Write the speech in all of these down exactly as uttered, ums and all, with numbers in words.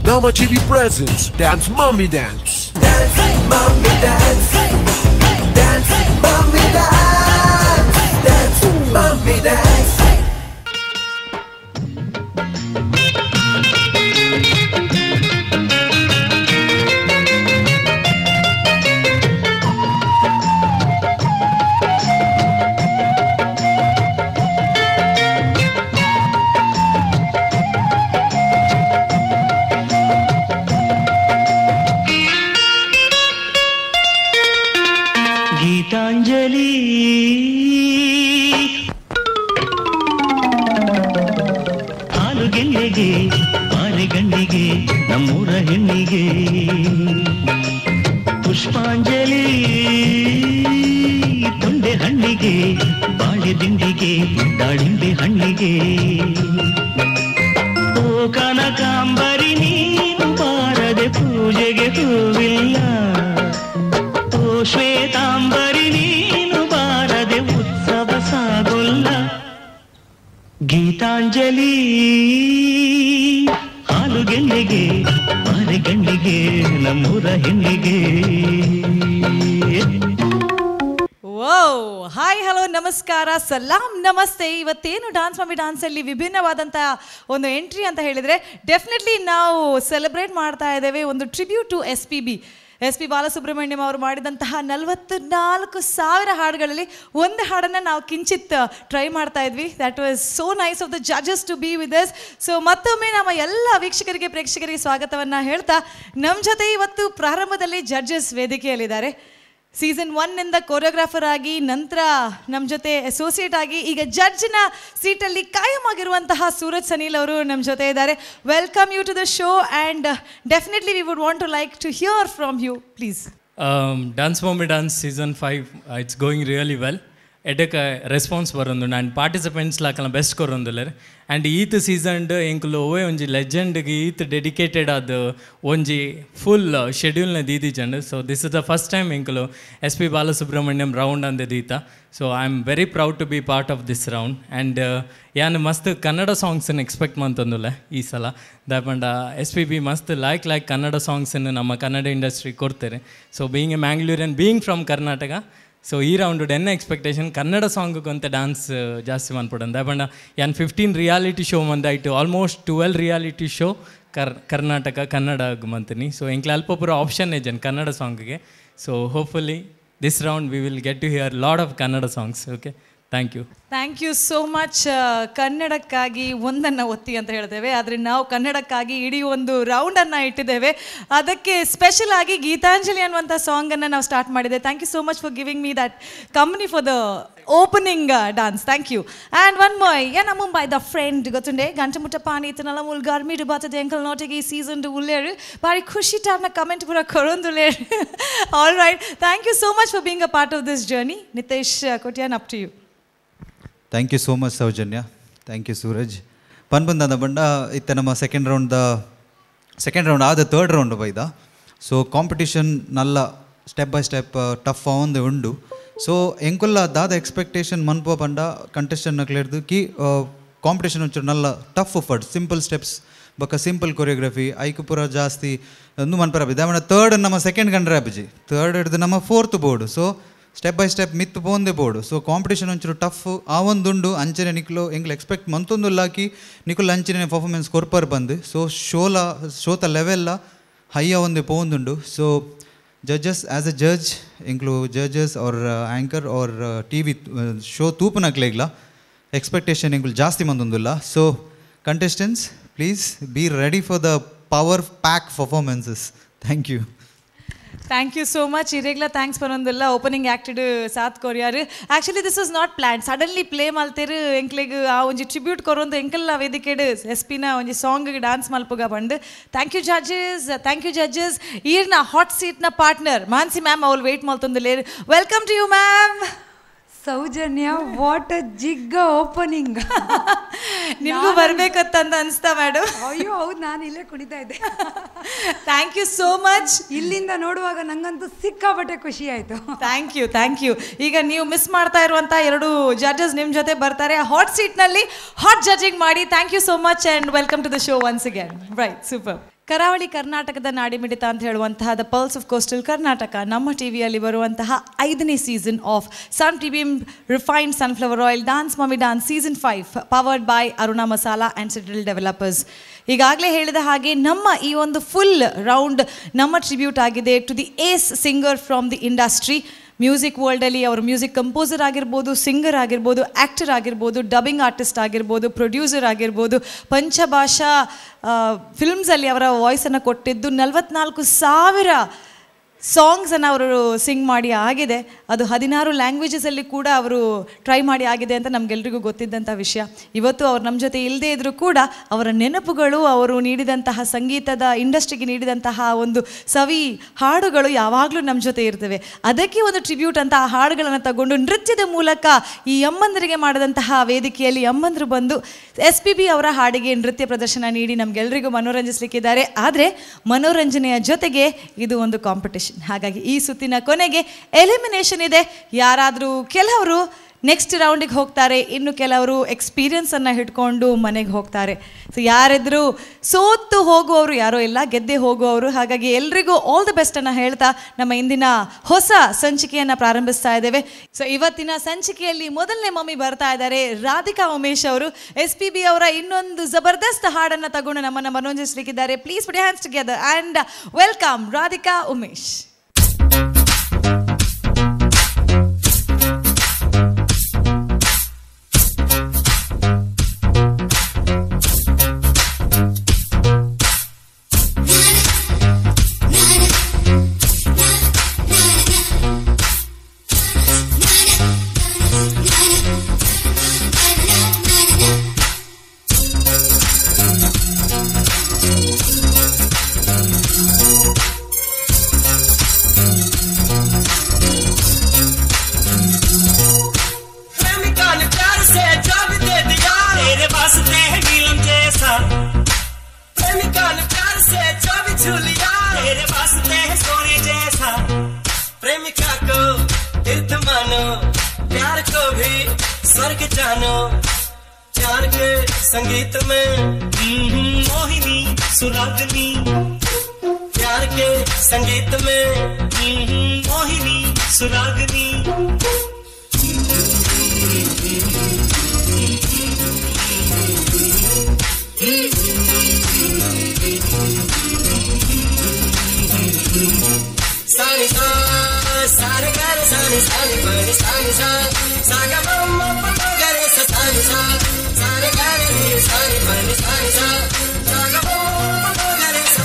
Nama T V presents Dance Mummy Dance. Dance Mummy Dance. Dance Mummy Dance. Dance Mummy Dance. Geetanjali ಹಾಲು ಗೆಲ್ಲೆಗೆ ಮಾರಿಗಣ್ಣಿಗೆ ನಮ್ಮೂರ ಹೆಣ್ಣಿಗೆ ಪುಷ್ಪಾಂಜಲಿ ತೊಂಡೆ ಹಣ್ಣಿಗೆ ಬಾಳೆ ದಿಂಡಿಗೆ ದಾಳಿಂಬೆ ಹಣ್ಣಿಗೆ ಓ ಕನಕಾಂಬರಿ ನೀನು ಬಾರದೆ ಪೂಜೆಗೆ ಹೂವಿಲ್ಲ ಶ್ವೇತಾಂಬರಿ ನೀನು ಬಾರದೆ ಉತ್ಸವ ಸಾಗೊಲ್ಲ ಗೀತಾಂಜಲಿ ಹಾಲು ಗೆಲ್ಲೆಗೆ ಮಾರಿಗಣ್ಣಿಗೆ ನಮ್ಮೂರ ಹೆಣ್ಣಿಗೆ. ಓ ಹಾಯ್ ಹಲೋ ನಮಸ್ಕಾರ ಸಲಾಂ ನಮಸ್ತೆ. ಇವತ್ತೇನು ಡಾನ್ಸ್ ಮಮ್ಮಿ ಡಾನ್ಸಲ್ಲಿ ವಿಭಿನ್ನವಾದಂಥ ಒಂದು ಎಂಟ್ರಿ ಅಂತ ಹೇಳಿದರೆ ಡೆಫಿನೆಟ್ಲಿ ನಾವು ಸೆಲೆಬ್ರೇಟ್ ಮಾಡ್ತಾ ಇದ್ದೇವೆ ಒಂದು tribute to S P B S P Balasubrahmanyam ಅವರು ಮಾಡಿದಂತಹ ನಲವತ್ತು ನಾಲ್ಕು ಸಾವಿರ ಹಾಡುಗಳಲ್ಲಿ ಒಂದು ಹಾಡನ್ನು ನಾವು ಕಿಂಚಿತ್ ಟ್ರೈ ಮಾಡ್ತಾ ಇದ್ವಿ. That was so nice of the judges to be with us. So ಮತ್ತೊಮ್ಮೆ ನಮ್ಮ ಎಲ್ಲ ವೀಕ್ಷಕರಿಗೆ ಪ್ರೇಕ್ಷಕರಿಗೆ ಸ್ವಾಗತವನ್ನು ಹೇಳ್ತಾ ನಮ್ಮ ಜೊತೆ ಇವತ್ತು ಪ್ರಾರಂಭದಲ್ಲಿ ಜಡ್ಜಸ್ ವೇದಿಕೆಯಲ್ಲಿದ್ದಾರೆ. ಸೀಸನ್ ಒನ್ನಿಂದ ಕೊರಿಯೋಗ್ರಾಫರ್ ಆಗಿ ನಂತರ ನಮ್ಮ ಜೊತೆ ಅಸೋಸಿಯೇಟ್ ಆಗಿ ಈಗ ಜಡ್ಜ್ನ ಸೀಟಲ್ಲಿ ಕಾಯಂ ಆಗಿರುವಂತಹ ಸೂರಜ್ ಸನೀಲ್ ಅವರು ನಮ್ಮ ಜೊತೆ ಇದ್ದಾರೆ. Welcome you to the show and definitely we would want to like to hear from you please. Dance mummy dance season five it's going really well. ಎಡಕ್ಕೆ ರೆಸ್ಪಾನ್ಸ್ ಬರೋದು ನಾನು ಪಾರ್ಟಿಸಿಪೆಂಟ್ಸ್ ಲಾಕಲ್ಲ ಬೆಸ್ಟ್ ಕೊರೊಂದುಲ್ಲರು ಆ್ಯಂಡ್ ಈತ್ ಸೀಸನ್ಡ್ ಎಂಕುಲು ಓವೇ ಒಂಜಿ ಲೆಜೆಂಡ್ಗೆ ಈತ್ ಡೆಡಿಕೇಟೆಡ್ ಆದ ಒಂಜಿ ಫುಲ್ ಶೆಡ್ಯೂಲ್ನ ದೀದಿಜಂಡು. So this is the first time ಎಂಕುಲು ಎಸ್ ಪಿ ಬಾಲಸುಬ್ರಹ್ಮಣ್ಯಂ ರೌಂಡ್ ಅಂದೆ ದೀತ. So I am very proud to be part of this round and ಯಾನು ಮಸ್ತ್ ಕನ್ನಡ ಸಾಂಗ್ಸನ್ನು ಎಕ್ಸ್ಪೆಕ್ಟ್ ಮಂತಂದುಲ್ಲ ಈ ಸಲ. ದಾಪಂಡ ಎಸ್ ಪಿ ಬಿ ಮಸ್ತ್ ಲೈಕ್ ಲೈಕ್ ಕನ್ನಡ ಸಾಂಗ್ಸನ್ನು ನಮ್ಮ ಕನ್ನಡ ಇಂಡಸ್ಟ್ರಿ ಕೊಡ್ತಾರೆ. So being a Mangalorean being from Karnataka so ಈ ರೌಂಡ್ ಎನ್ನ ಎಕ್ಸ್ಪೆಕ್ಟೇಷನ್ ಕನ್ನಡ ಸಾಂಗಿಗೆ ಅಂತ ಡ್ಯಾನ್ಸ್ ಜಾಸ್ತಿ ಮನ್ಪಡೋದು. ದಾಪಂಡ ಯಾನ್ ಫಿಫ್ಟೀನ್ ರಿಯಾಲಿಟಿ ಶೋ ಮಂದಾಯಿತು ಆಲ್ಮೋಸ್ಟ್ ಟ್ವೆಲ್ ರಿಯಾಲಿಟಿ ಶೋ ಕರ್ ಕರ್ನಾಟಕ ಕನ್ನಡ ಮಂತೀನಿ. ಸೊ ಎಂಕ್ಲ ಅಲ್ಪ ಪೂರ ಆಪ್ಷನ್ ಏಜನ್ ಕನ್ನಡ ಸಾಂಗಿಗೆ. So hopefully this round we will get to hear lot of Kannada songs. Okay thank you thank you so much. ಕನ್ನಡಕ್ಕಾಗಿ ಒಂದನ್ನು ಒತ್ತಿ ಅಂತ ಹೇಳ್ತೇವೆ, ಆದರೆ ನಾವು ಕನ್ನಡಕ್ಕಾಗಿ ಇಡೀ ಒಂದು ರೌಂಡನ್ನು ಇಟ್ಟಿದ್ದೇವೆ. ಅದಕ್ಕೆ ಸ್ಪೆಷಲ್ ಆಗಿ ಗೀತಾಂಜಲಿ ಅನ್ನುವಂಥ ಸಾಂಗನ್ನು ನಾವು ಸ್ಟಾರ್ಟ್ ಮಾಡಿದೆ. Thank you so much for giving me that company for the opening dance. Thank you. And one more ఏనా ముంబై ద ఫ్రెండ్ ಗೊತ್ತುಂಡೆ ಗಂಟೆ ಮುಟ್ಟ ಪಾನಿ ಇತ್ತನಲ್ಲ ಮುಲ್ ಗರ್ಮಿಡು ಬಾತದೆ ಎಂಕಲ್ ನೋಟಿಗೆ ಈ ಸೀಸನ್ ಉಳ್ಳೇರು ಬಾರಿ ಖುಷಿ ಟಾರ್ನ ಕಮೆಂಟ್ ಪೂರ ಕೊರೊಂದುಳ್ಳೇರು. All right, thank you so much for being a part of this journey. Nitesh Kotian, up to you. Thank you so much Soujanya. Thank you Suraj. ಪನ್ ಬಂದ ಬಂಡ ಇತ್ತ ನಮ್ಮ ಸೆಕೆಂಡ್ ರೌಂಡ್ ಸೆಕೆಂಡ್ ರೌಂಡ್ ಆದ ಥರ್ಡ್ ರೌಂಡ್ ಬೈದ. ಸೊ ಕಾಂಪಿಟೇಷನ್ ನಲ್ಲ ಸ್ಟೆಪ್ ಬೈ ಸ್ಟೆಪ್ ಟಫ್ ಒಂದು ಉಂಡು. ಸೊ ಎಂಕುಲ್ಲ ದಾದ ಎಕ್ಸ್ಪೆಕ್ಟೇಷನ್ ಮನ್ಪ ಪಂಡ ಕಂಟೆಸ್ಟೆಂಟ್ನ ಕ್ಲಿಯರ್ದು ಕಿ ಕಾಂಪಿಟೇಷನ್ ಒಂಚೂರು ನಲ್ಲ ಟಫ್ ಫಡ್ ಸಿಂಪಲ್ ಸ್ಟೆಪ್ಸ್ ಬೊಕ್ಕ ಸಿಂಪಲ್ ಕೊರಿಯೋಗ್ರಫಿ ಐಕು ಪೂರ ಜಾಸ್ತಿ ಒಂದು ಮನ್ಪರ ದಾಮಣ ಥರ್ಡ್ ನಮ್ಮ ಸೆಕೆಂಡ್ ಕಂಡ್ರೆ ಅಭಿಜಿ ಥರ್ಡ್ ಹಿಡ್ದು ನಮ್ಮ ಫೋರ್ತ್ ಬೋರ್ಡು. ಸೊ ಸ್ಟೆಪ್ ಬೈ ಸ್ಟೆಪ್ ಮಿತ್ ಪೋಂದೆ ಬೋರ್ಡು. ಸೊ ಕಾಂಪಿಟೇಷನ್ ಒಂಚೂರು ಟಫ್ ಆ ಒಂದುಂಡು ಅಂಚನೆ ನಿಕ್ಲು ಎಂಗ್ಲು ಎಕ್ಸ್ಪೆಕ್ಟ್ ಮಂತೊಂದುಲ್ಲಾಕಿ ನಿಕುಲ್ ಅಂಚನೆ ಪರ್ಫಾರ್ಮೆನ್ಸ್ ಕೊರ್ಪರ್ ಬಂದು. ಸೊ ಶೋಲ ಶೋತ ಲೆವೆಲ್ಲ ಹೈಯ ಒಂದೇ ಪೋಂದುಂಡು. So judges as a judge ಇಂಕ್ಲು judges are anchor are T V show ತೂಪುನಕ್ಲೆಗ್ಲ ಎಕ್ಸ್ಪೆಕ್ಟೇಷನ್ ಇಂಕ್ಲು ಜಾಸ್ತಿ ಮಂದೊಂದುಲ್ಲ. So contestants please be ready for the power pack performances. Thank you. Thank you so much. ಇರೆಗ್ಲ ಥ್ಯಾಂಕ್ಸ್ ಬರೋದಿಲ್ಲ ಓಪನಿಂಗ್ ಆ್ಯಕ್ಟೆಡ್ ಸಾತ್ ಕೊರಿಯಾರು. Actually this was not plan, suddenly play ಮಾಡ್ತೇರು ಎಂಕ್ಲೆಗ್ ಆ ಒಂಜಿ ಟ್ರಿಬ್ಯೂಟ್ ಕೊರೊಂದು ಎಂಕಲ್ಲ ವೇದಿಕೆಡ್ ಎಸ್ ಪಿನ ಒಂಜಿ ಸಾಂಗ್ಗೆ ಡ್ಯಾನ್ಸ್ ಮಲ್ಪಗ ಬಂದು. Thank you judges, thank you judges. ಈರ್ನ ಹಾಟ್ ಸೀಟ್ನ ಪಾರ್ಟ್ನರ್ ಮಾನ್ಸಿ ಮ್ಯಾಮ್ ಅವ್ರು ವೆಯ್ಟ್ ಮಾಡ್ತೊಂದಿಲ್ಲೇರು. Welcome to you ma'am. Soujanya, what a ಜಿಗ್ಗ ಓಪನಿಂಗ್. ನಿಮಗೂ ಬರ್ಬೇಕಂತ ಅನಿಸ್ತಾ ಮೇಡಮ್? ಅಯ್ಯೋ ಹೌದು, ನಾನು ಇಲ್ಲೇ ಕುಣಿತಾ ಇದ್ದೆ. Thank you so much. ಇಲ್ಲಿಂದ ನೋಡುವಾಗ ನಂಗಂತೂ ಸಿಕ್ಕಾಪಟ್ಟೆ ಖುಷಿ ಆಯಿತು. Thank you thank you. ಈಗ ನೀವು ಮಿಸ್ ಮಾಡ್ತಾ ಇರುವಂಥ ಎರಡು ಜಡ್ಜಸ್ ನಿಮ್ಮ ಜೊತೆ ಬರ್ತಾರೆ ಹಾಟ್ ಸೀಟ್ನಲ್ಲಿ ಹಾಟ್ ಜಡ್ಜಿಂಗ್ ಮಾಡಿ. Thank you so much and welcome to the show once again. Right, super. ಕರಾವಳಿ ಕರ್ನಾಟಕದ ನಾಡಿಮಿಡಿತ ಅಂತ ಹೇಳುವಂತಹ the pulse of coastal Karnataka ನಮ್ಮ ಟಿ ವಿಯಲ್ಲಿ ಬರುವಂತಹ ಐದನೇ season of Sun T V refined sunflower oil dance mummy dance season five powered by Aruna Masala and Citadel developers. ಈಗಾಗಲೇ ಹೇಳಿದ ಹಾಗೆ ನಮ್ಮ ಈ ಒಂದು ಫುಲ್ ರೌಂಡ್ ನಮ್ಮ ಟ್ರಿಬ್ಯೂಟ್ ಆಗಿದೆ to the Ace singer from the industry. Music ವರ್ಲ್ಡಲ್ಲಿ ಅವರು ಮ್ಯೂಸಿಕ್ ಕಂಪೋಸರ್ ಆಗಿರ್ಬೋದು, ಸಿಂಗರ್ ಆಗಿರ್ಬೋದು, ಆ್ಯಕ್ಟರ್ ಆಗಿರ್ಬೋದು, ಡಬ್ಬಿಂಗ್ ಆರ್ಟಿಸ್ಟ್ ಆಗಿರ್ಬೋದು, ಪ್ರೊಡ್ಯೂಸರ್ ಆಗಿರ್ಬೋದು, ಪಂಚಭಾಷಾ ಫಿಲ್ಮ್ಸಲ್ಲಿ ಅವರ ವಾಯ್ಸನ್ನು ಕೊಟ್ಟಿದ್ದು ನಲವತ್ನಾಲ್ಕು ಸಾವಿರ ಸಾಂಗ್ಸನ್ನು ಅವರು ಸಿಂಗ್ ಮಾಡಿ ಆಗಿದೆ. ಅದು ಹದಿನಾರು ಲ್ಯಾಂಗ್ವೇಜಸಲ್ಲಿ ಕೂಡ ಅವರು ಟ್ರೈ ಮಾಡಿ ಆಗಿದೆ ಅಂತ ನಮಗೆಲ್ರಿಗೂ ಗೊತ್ತಿದ್ದಂಥ ವಿಷಯ. ಇವತ್ತು ಅವ್ರು ನಮ್ಮ ಜೊತೆ ಇಲ್ಲದೇ ಇದ್ದರೂ ಕೂಡ ಅವರ ನೆನಪುಗಳು, ಅವರು ನೀಡಿದಂತಹ ಸಂಗೀತದ ಇಂಡಸ್ಟ್ರಿಗೆ ನೀಡಿದಂತಹ ಒಂದು ಸವಿ ಹಾಡುಗಳು ಯಾವಾಗಲೂ ನಮ್ಮ ಜೊತೆ ಇರ್ತವೆ. ಅದಕ್ಕೆ ಒಂದು ಟ್ರಿಬ್ಯೂಟ್ ಅಂತ ಆ ಹಾಡುಗಳನ್ನು ತಗೊಂಡು ನೃತ್ಯದ ಮೂಲಕ ಈ ಅಮ್ಮಂದರಿಗೆ ಮಾಡಿದಂತಹ ವೇದಿಕೆಯಲ್ಲಿ ಅಮ್ಮಂದರು ಬಂದು ಎಸ್ ಪಿ ಬಿ ಅವರ ಹಾಡಿಗೆ ನೃತ್ಯ ಪ್ರದರ್ಶನ ನೀಡಿ ನಮಗೆಲ್ಲರಿಗೂ ಮನೋರಂಜಿಸಲಿಕ್ಕಿದ್ದಾರೆ. ಆದರೆ ಮನೋರಂಜನೆಯ ಜೊತೆಗೆ ಇದು ಒಂದು ಕಾಂಪಿಟೇಷನ್. ಹಾಗಾಗಿ ಈ ಸುತ್ತಿನ ಕೊನೆಗೆ ಎಲಿಮಿನೇಷನ್ ಇದೆ. ಯಾರಾದರೂ ಕೆಲವರು ನೆಕ್ಸ್ಟ್ ರೌಂಡಿಗೆ ಹೋಗ್ತಾರೆ, ಇನ್ನು ಕೆಲವರು ಎಕ್ಸ್ಪೀರಿಯನ್ಸನ್ನು ಹಿಡ್ಕೊಂಡು ಮನೆಗೆ ಹೋಗ್ತಾರೆ. ಸೊ ಯಾರಿದ್ರು ಸೋತು ಹೋಗುವವರು ಯಾರೋ ಇಲ್ಲ, ಗೆದ್ದೆ ಹೋಗುವವರು. ಹಾಗಾಗಿ ಎಲ್ರಿಗೂ ಆಲ್ ದಿ ಬೆಸ್ಟನ್ನು ಹೇಳ್ತಾ ನಮ್ಮ ಇಂದಿನ ಹೊಸ ಸಂಚಿಕೆಯನ್ನು ಪ್ರಾರಂಭಿಸ್ತಾ ಇದ್ದೇವೆ. ಸೊ ಇವತ್ತಿನ ಸಂಚಿಕೆಯಲ್ಲಿ ಮೊದಲನೇ ಮಮ್ಮಿ ಬರ್ತಾ ಇದ್ದಾರೆ ರಾಧಿಕಾ ಉಮೇಶ್ ಅವರು. ಎಸ್ ಪಿ ಬಿ ಅವರ ಇನ್ನೊಂದು ಜಬರ್ದಸ್ತ್ ಹಾಡನ್ನು ತಗೊಂಡು ನಮ್ಮನ್ನು ಮನೋರಂಜಿಸಲಿಕ್ಕಿದ್ದಾರೆ. Please put hands together and welcome Radhika Umesh. संगीत में मोहिनी सुरागनी, प्यार के संगीत में मोहिनी सुरागनी. सानी सा सारे गारे सानी सानी बनी सानी सा सागा मम्मा पप्पा गरे सा सानी सा सारे गारे नी सानी बनी सानी सा सागा मम्मा पप्पा गरे सा.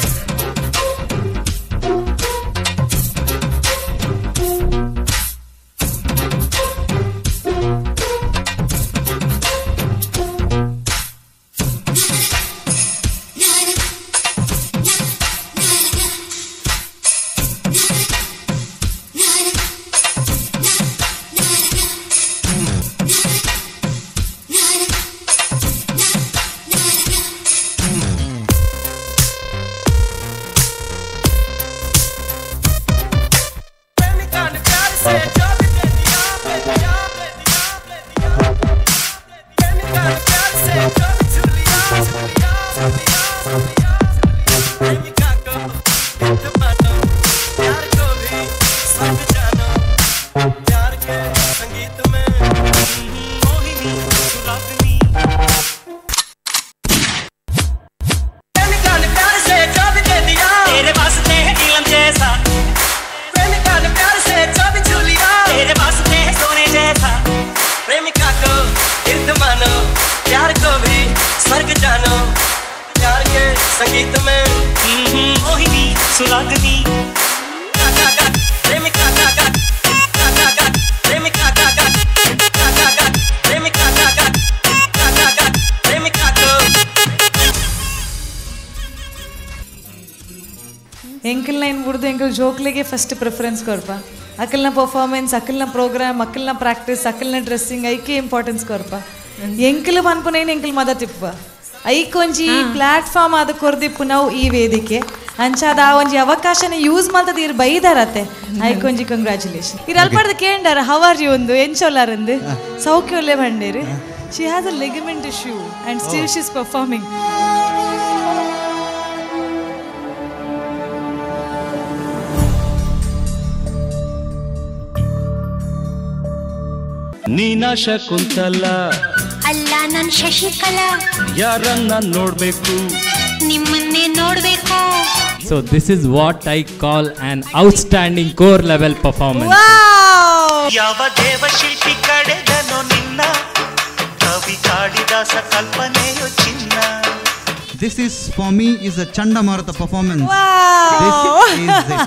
संगीत में मोहिनी सुरागनी प्रेमिका का का का का प्रेमिका का का का का प्रेमिका का का का का प्रेमिका को ಎಂಕಲ್ನ ಏನು ಬಿಡ್ದು ಎಂಕಲ್ ಜೋಕ್ಲಿಗೆ ಫಸ್ಟ್ ಪ್ರಿಫರೆನ್ಸ್ ಕೊರ್ಪ. ಅಕ್ಕಲ್ನ ಪರ್ಫಾರ್ಮೆನ್ಸ್, ಅಕ್ಕಲ್ನ ಪ್ರೋಗ್ರಾಮ್, ಅಕ್ಕಲ್ನ ಪ್ರಾಕ್ಟೀಸ್, ಅಕ್ಕಲ್ನ ಡ್ರೆಸ್ಸಿಂಗ್ ಐಕೆ ಇಂಪಾರ್ಟೆನ್ಸ್ ಕೊರ್ಪ. ಎಂಕಲ್ ಅನ್ಪನೇನು ಎಂಕಲ್ ಮದ ತಿಪ್ಪ ಐಕೊಂಜಿ ಪ್ಲಾಟ್ಫಾರ್ಮ್ ಆದ ಕೊರ್ದಿಪ್ಪು ನಾವು ಈ ವೇದಿಕೆ ಅಂಚಾದ ಆ ಒಂಜಿ ಅವಕಾಶನ ಯೂಸ್ ಮಾಡ್ತದ ಇರ್ ಬೈದಾರತ್ತೆ ಐಕೊಂಜಿ ಕಂಗ್ರ್ಯಾಚುಲೇಷನ್. ಇರ್ ಅಲ್ಪಾಡ್ದು ಕೇಂಡಾರ ಹೌ ಆರ್ ಯು ಒಂದು ಎಂಚೋಲಾರಂದು ಸೌಖ್ಯ ಒಳ್ಳೆ ಬಂಡೇರಿ. She has a ligament issue and still she is performing. ನೀನಾ ಶಕುಂತಲ ಅಲ್ಲ ನನ್ ಶಶಿಕಲಾ ಯಾರನ್ನ ನೋಡ್ಬೇಕು ನಿಮ್ಮನ್ನೇ ನೋಡ್ಬೇಕು. So this is what I call an outstanding core level performance. ಯಾವ ದೇವಶಿಲ್ಪಿ ಕಡೆದನೋ ನಿನ್ನ ಕವಿ ಕಾಳಿದಾಸ ಕಲ್ಪನೆಯೋ ಚಿನ್ನ. This is for me is a Chandamartha performance. Wow. This is it.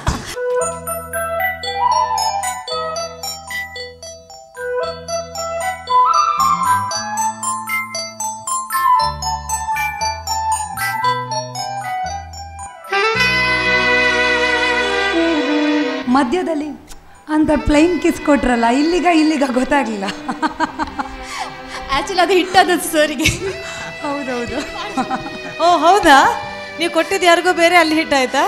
ಮಧ್ಯದಲ್ಲಿ ಅಂತ ಪ್ಲೈನ್ ಕಿಸ್ ಕೊಟ್ರಲ್ಲ, ಇಲ್ಲಿಗ ಇಲ್ಲಿಗ ಗೊತ್ತಾಗ್ಲಿಲ್ಲ. ಆಕ್ಚುಲಿ ಅದು ಹಿಟ್ಟಾದ ಸರಿಗೆ. ಹೌದೌದು. ಓ ಹೌದಾ, ನೀವು ಕೊಟ್ಟಿದ್ದು ಯಾರಿಗೋ ಬೇರೆ ಅಲ್ಲಿ ಹಿಟ್ ಆಯ್ತಾ?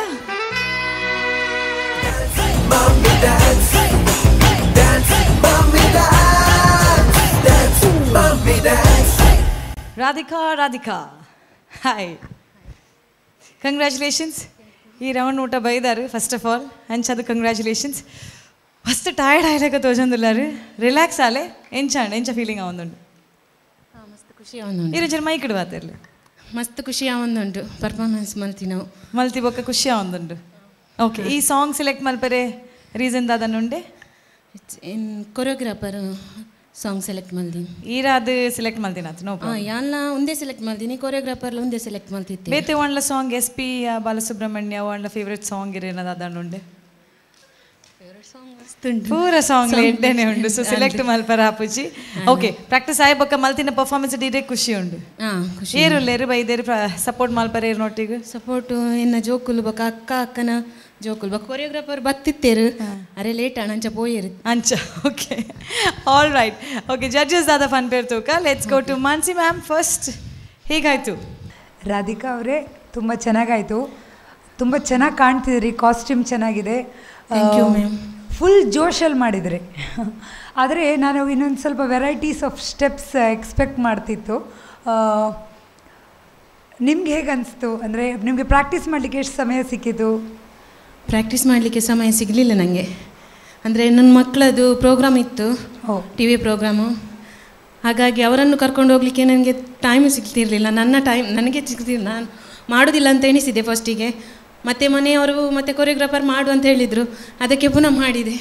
Radhika Radhika hi, congratulations. ಈ ರೌಂಡ್ ಊಟ ಬೈದಾರು ಫಸ್ಟ್ ಆಫ್ ಆಲ್ ಅಂಚದು ಕಂಗ್ರ್ಯಾಚುಲೇಷನ್ಸ್. ಫಸ್ಟ್ ಟಯರ್ಡ್ ಆಯ್ಲಾಗ ತೋಜಂದಿಲ್ಲಾರು, ರಿಲ್ಯಾಕ್ಸ್ ಆಲೆ ಎಂಚಾಂಡ್ ಎಂಚ ಫೀಲಿಂಗ್ ಆವೊಂದುಂಡು. ಮಸ್ತ್ ಖುಷಿ ಆವೊಂದುಂಡು. ಇರು ಜರ ಮೈಕ್ ಇಡುವಾತಿರ್ಲಿ. ಮಸ್ತ್ ಖುಷಿ ಆವೊಂದುಂಡು ಪರ್ಫಾರ್ಮೆನ್ಸ್ ಮಲ್ತಿ ನಾವು ಮಲ್ತಿ ಬೊಕ್ಕ ಖುಷಿ ಆವೊಂದುಂಡು. ಓಕೆ, ಈ ಸಾಂಗ್ ಸೆಲೆಕ್ಟ್ ಮಲ್ಪರೆ ರೀಸನ್ ದಾದನುಂಡೆ? ಇನ್ ಕೊರಿಯೋಗ್ರಾಫರ್ ಸಾಂಗ್ ಸೆಲೆಕ್ಟ್ ಮಲ್ದಿ. ಈರಾದು ಸೆಲೆಕ್ಟ್ ಮಲ್ತಿನಾತು ನೋ ಪ್ರಾಬ್ಲಮ್. ಯಾನ್ಲ ಒಂದೇ ಸೆಲೆಕ್ಟ್ ಮಲ್ದಿನಿ, ಕೊರಿಯೋಗ್ರಾಫರ್ ಒಂದೇ ಸೆಲೆಕ್ಟ್ ಮಲ್ತಿದ್ದೆ. ಬೇತೆ ಒಣ್ಲ ಸಾಂಗ್ ಎಸ್ ಪಿ ಬಾಲಸುಬ್ರಹ್ಮಣ್ಯ ಒಣ್ಲ ಫೇವ್ರೆಟ್ ಸಾಂಗ್ ಇರೇನದ ಅದನ್ನುಂಡೆ? ಪೂರ ಸಾಂಗ್ ಎಡ್ಡೆನೆ ಉಂಡು. ಸೊ ಸೆಲೆಕ್ಟ್ ಮಲ್ಪರ ಆಪುಜಿ. ಓಕೆ, ಪ್ರಾಕ್ಟೀಸ್ ಆಯ್ ಬೊಕ್ಕ ಮಲ್ತಿನ ಪರ್ಫಾರ್ಮೆನ್ಸ್ ಡೀರೆ ಖುಷಿ ಉಂಡು. ಏರುಲ್ಲೇರು ಬೈದೇರು ಸಪೋರ್ಟ್ ಮಲ್ಪರ ಏರು ನೋಟಿಗೆ ಸಪೋರ್ಟ್ ಎನ್ನ ಜೋಕುಲು ಬೊಕ್ಕ ಅಕ್ಕ ಅಕ್ಕನ ಜೋಕುಲು ಬೊಕ್ಕ ಕೊರಿಯೋಗ್ರಾಫರ್ ಬತ್ತಿತ್ತೇರು ಅರೆ ಲೇಟ್ ಅಂಚ ಪೋಯೇರು ಅಂಚ. Okay, all right. Okay, judges ದಾದ ಫನ್ ಪೇರ್ ತೂಕ. Let's go to Mansi ma'am first. ಹೇಗಾಯ್ತು? ರಾಧಿಕಾ ಅವರೇ ತುಂಬ ಚೆನ್ನಾಗಾಯಿತು, ತುಂಬ ಚೆನ್ನಾಗಿ ಕಾಣ್ತಿದ್ರಿ, ಕಾಸ್ಟ್ಯೂಮ್ ಚೆನ್ನಾಗಿದೆ, ಫುಲ್ ಜೋಶಲ್ಲಿ ಮಾಡಿದ್ರಿ. ಆದರೆ ನಾನು ಇನ್ನೊಂದು ಸ್ವಲ್ಪ ವೆರೈಟೀಸ್ ಆಫ್ ಸ್ಟೆಪ್ಸ್ ಎಕ್ಸ್ಪೆಕ್ಟ್ ಮಾಡ್ತಿತ್ತು. ನಿಮ್ಗೆ ಹೇಗೆ ಅನಿಸ್ತು? ಅಂದರೆ ನಿಮಗೆ ಪ್ರಾಕ್ಟೀಸ್ ಮಾಡಲಿಕ್ಕೆ ಎಷ್ಟು ಸಮಯ ಸಿಕ್ಕಿತು? ಪ್ರಾಕ್ಟೀಸ್ ಮಾಡಲಿಕ್ಕೆ ಸಮಯ ಸಿಗಲಿಲ್ಲ ನನಗೆ. ಅಂದರೆ ನನ್ನ ಮಕ್ಕಳದು ಪ್ರೋಗ್ರಾಮ್ ಇತ್ತು, ಟಿ ವಿ ಪ್ರೋಗ್ರಾಮು. ಹಾಗಾಗಿ ಅವರನ್ನು ಕರ್ಕೊಂಡು ಹೋಗಲಿಕ್ಕೆ ನನಗೆ ಟೈಮ್ ಸಿಗ್ತಿರಲಿಲ್ಲ. ನನ್ನ ಟೈಮ್ ನನಗೆ ಸಿಗ್ತಿಲ್ಲ, ನಾನು ಮಾಡೋದಿಲ್ಲ ಅಂತ ಎಣಿಸಿದೆ ಫಸ್ಟಿಗೆ. ಮತ್ತು ಮನೆಯವರು ಮತ್ತು ಕೊರಿಯೋಗ್ರಾಫರ್ ಮಾಡು ಅಂತ ಹೇಳಿದರು, ಅದಕ್ಕೆ ಪುನಃ ಮಾಡಿದೆ.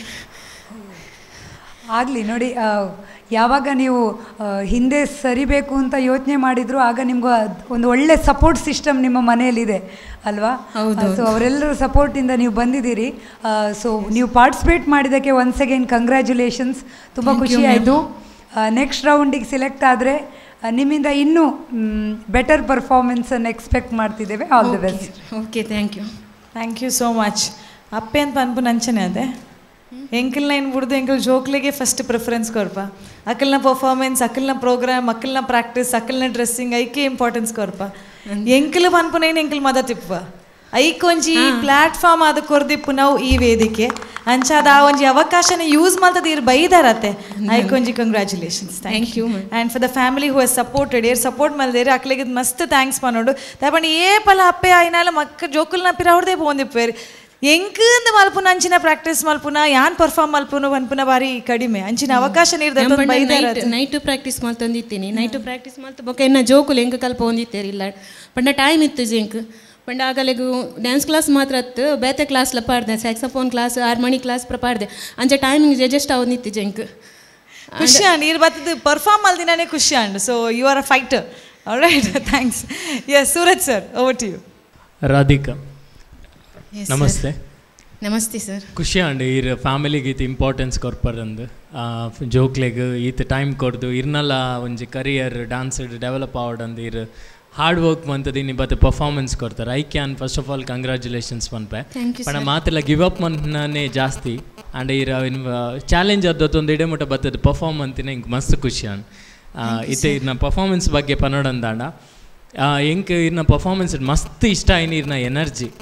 ಆಗಲಿ ನೋಡಿ, ಯಾವಾಗ ನೀವು ಹಿಂದೆ ಸರಿಬೇಕು ಅಂತ ಯೋಚನೆ ಮಾಡಿದ್ರು ಆಗ ನಿಮ್ಗೆ ಒಂದು ಒಳ್ಳೆ ಸಪೋರ್ಟ್ ಸಿಸ್ಟಮ್ ನಿಮ್ಮ ಮನೆಯಲ್ಲಿದೆ ಅಲ್ವಾ? ಸೊ ಅವರೆಲ್ಲರ ಸಪೋರ್ಟಿಂದ ನೀವು ಬಂದಿದ್ದೀರಿ. ಸೊ ನೀವು ಪಾರ್ಟಿಸಿಪೇಟ್ ಮಾಡಿದ್ದಕ್ಕೆ ಒನ್ಸ್ ಅಗೇನ್ ಕಂಗ್ರ್ಯಾಚುಲೇಷನ್ಸ್. ತುಂಬ ಖುಷಿ ಆಯಿತು. ನೆಕ್ಸ್ಟ್ ರೌಂಡಿಗೆ ಸೆಲೆಕ್ಟ್ ಆದರೆ ನಿಮ್ಮಿಂದ ಇನ್ನೂ ಬೆಟರ್ ಪರ್ಫಾರ್ಮೆನ್ಸನ್ನು ಎಕ್ಸ್ಪೆಕ್ಟ್ ಮಾಡ್ತಿದ್ದೇವೆ. All the best. Okay, thank you. Thank you so much. ಅಪ್ಪೆ ಅಂತ ಅನ್ಪು ನಂಚನೆ ಅದೇ ಎಂಕಲ್ನ ಏನು ಬಿಡ್ದು ಎಂಕಲ್ ಜೋಕ್ಲಿಗೆ ಫಸ್ಟ್ ಪ್ರಿಫರೆನ್ಸ್ ಕೊರ್ಪ. ಅಕ್ಕಲ್ನ ಪರ್ಫಾರ್ಮೆನ್ಸ್, ಅಕ್ಕಲ್ನ ಪ್ರೋಗ್ರಾಮ್, ಅಕ್ಕಲ್ನ ಪ್ರಾಕ್ಟೀಸ್, ಅಕ್ಕಲ್ನ ಡ್ರೆಸ್ಸಿಂಗ್ ಐಕೆ ಇಂಪಾರ್ಟೆನ್ಸ್ ಕೊರ್ಪ. ಎಂಕಲ್ ಪನ್ಪುನೇನು ಎಂಕಲ್ ಮದ ತಿಪ್ಪ ಐಕೊಂಜಿ ಪ್ಲಾಟ್ಫಾರ್ಮ್ ಅದು ಕೊರ್ದಿಪ್ಪು ನಾವು ಈ ವೇದಿಕೆ ಅಂಚಾದ ಆ ಒಂಜಿ ಅವಕಾಶನ ಯೂಸ್ ಮಾಡ್ತದ ಇರ್ ಬೈದಾರತ್ತೆ. ಐಕೊಂಜಿ congratulations. Thank you. And for the family who has supported ಏರ್ ಸಪೋರ್ಟ್ ಮಲ್ದೇರಿ ಅಕ್ಲಿಗೆ ಮಸ್ತ್ ಥ್ಯಾಂಕ್ಸ್ ಪನ್ನೋಡು. ತಪಂಡು ಏ ಪಲ ಅಪ್ಪೆ ಆಯ್ನಾಲ ಮಕ್ಕ ಜೋಕುಲ್ನ ಪಿರ ಅವ್ರದೇ ಪೋಂದಿಪ್ಪೇರಿ ಎಂಕಂದು ಮಲ್ಪುನ ಅಂಚಿನ ಪ್ರಾಕ್ಟೀಸ್ ಮಲ್ಪುನ ಯಾನ್ ಪರ್ಫಾರ್ಮ್ ಮಲ್ಪುನ ಅನ್ಪುನ ಬಾರಿ ಕಡಿಮೆ ಅಂಚಿನ ಅವಕಾಶ ನೈಟ್ ಪ್ರಾಕ್ಟೀಸ್ ಮಲ್ತೊಂದಿತ್ತೀನಿ. ನೈಟ್ ಪ್ರಾಕ್ಟೀಸ್ ಮಲ್ತು ಬೊಕ್ಕ ಎನ್ನ ಜೋಕುಲು ಎಂಕ ಕಲ್ಪ ಹೊಂದಿತ್ತೇರಿಲ್ಲ ಪಂಡ ಟೈಮ್ ಇತ್ತು ಜೆಂಕ್ ಪಂಡ ಆಗಲೆಗು ಡ್ಯಾನ್ಸ್ ಕ್ಲಾಸ್ ಮಾತ್ರ ಅತ್ತು ಬೇತೆ ಕ್ಲಾಸ್ಲ ಪಾಡ್ದೆ, ಸ್ಯಾಕ್ಸಫೋನ್ ಕ್ಲಾಸ್, ಹಾರ್ಮೋನಿ ಕ್ಲಾಸ್ ಪ್ರ ಪಾಡ್ದೆ ಅಂಚೆ ಟೈಮಿಂಗ್ ಅಡ್ಜಸ್ಟ್ ಆವೊಂದಿತ್ತು ಜೆಂಕ್. ಖುಷಿ ಅಂಡ್ ಇರ್ ಬತ್ತದು ಪರ್ಫಾರ್ಮ್ ಮಲ್ದಿನೇ ಖುಷಿ ಅಂಡ್. So you are a fighter. Alright, thanks. Yes, Suraj sir, over to you. Radhika ನಮಸ್ತೆ. ನಮಸ್ತೆ ಸರ್. ಖುಷಿ ಅಂಡ್ ಇರ್ ಫ್ಯಾಮಿಲಿಗೆ ಈತ ಇಂಪಾರ್ಟೆನ್ಸ್ ಕೊರ್ಪರಂದು ಜೋಕ್ಲೆಗ್ ಈತ ಟೈಮ್ ಕೊಡ್ದು ಇರ್ನಲ್ಲ ಒಂಜಿ ಕರಿಯರ್ ಡ್ಯಾನ್ಸ್ ಡೆವಲಪ್ ಆವಡಂದು ಇರ್ ಹಾರ್ಡ್ ವರ್ಕ್ ಮಂತದ ಇನ್ನು ಬತ್ತೆ ಪರ್ಫಾರ್ಮೆನ್ಸ್ ಕೊಡ್ತಾರೆ. I can first of all congratulations ಪನ್ಪೆ. ಪಣ ಮಾತೆಲ್ಲ ಗಿವ್ ಅಪ್ ಮನ್ನೇ ಜಾಸ್ತಿ ಆ್ಯಂಡ್ ಇರ ಚಾಲೆಂಜ್ ಅದೊಂದು ಇಡಮುಟ ಬರ್ತದೆ ಪರ್ಫಾರ್ಮ್ ಅಂತಿನ ಹಿಂಗೆ ಮಸ್ತ್ ಖುಷಿ ಅನ್ ಇತ್ತೆ ಇರ್ನ ಪರ್ಫಾರ್ಮೆನ್ಸ್ ಬಗ್ಗೆ ಪನ್ನೋಡಂದಾಂಡ ಎಂಕ್ ಇರ್ನ ಪರ್ಫಾರ್ಮೆನ್ಸ್ ಮಸ್ತ್ ಇಷ್ಟ ಆಯ್ನ ಇರ್ನ ಎನರ್ಜಿ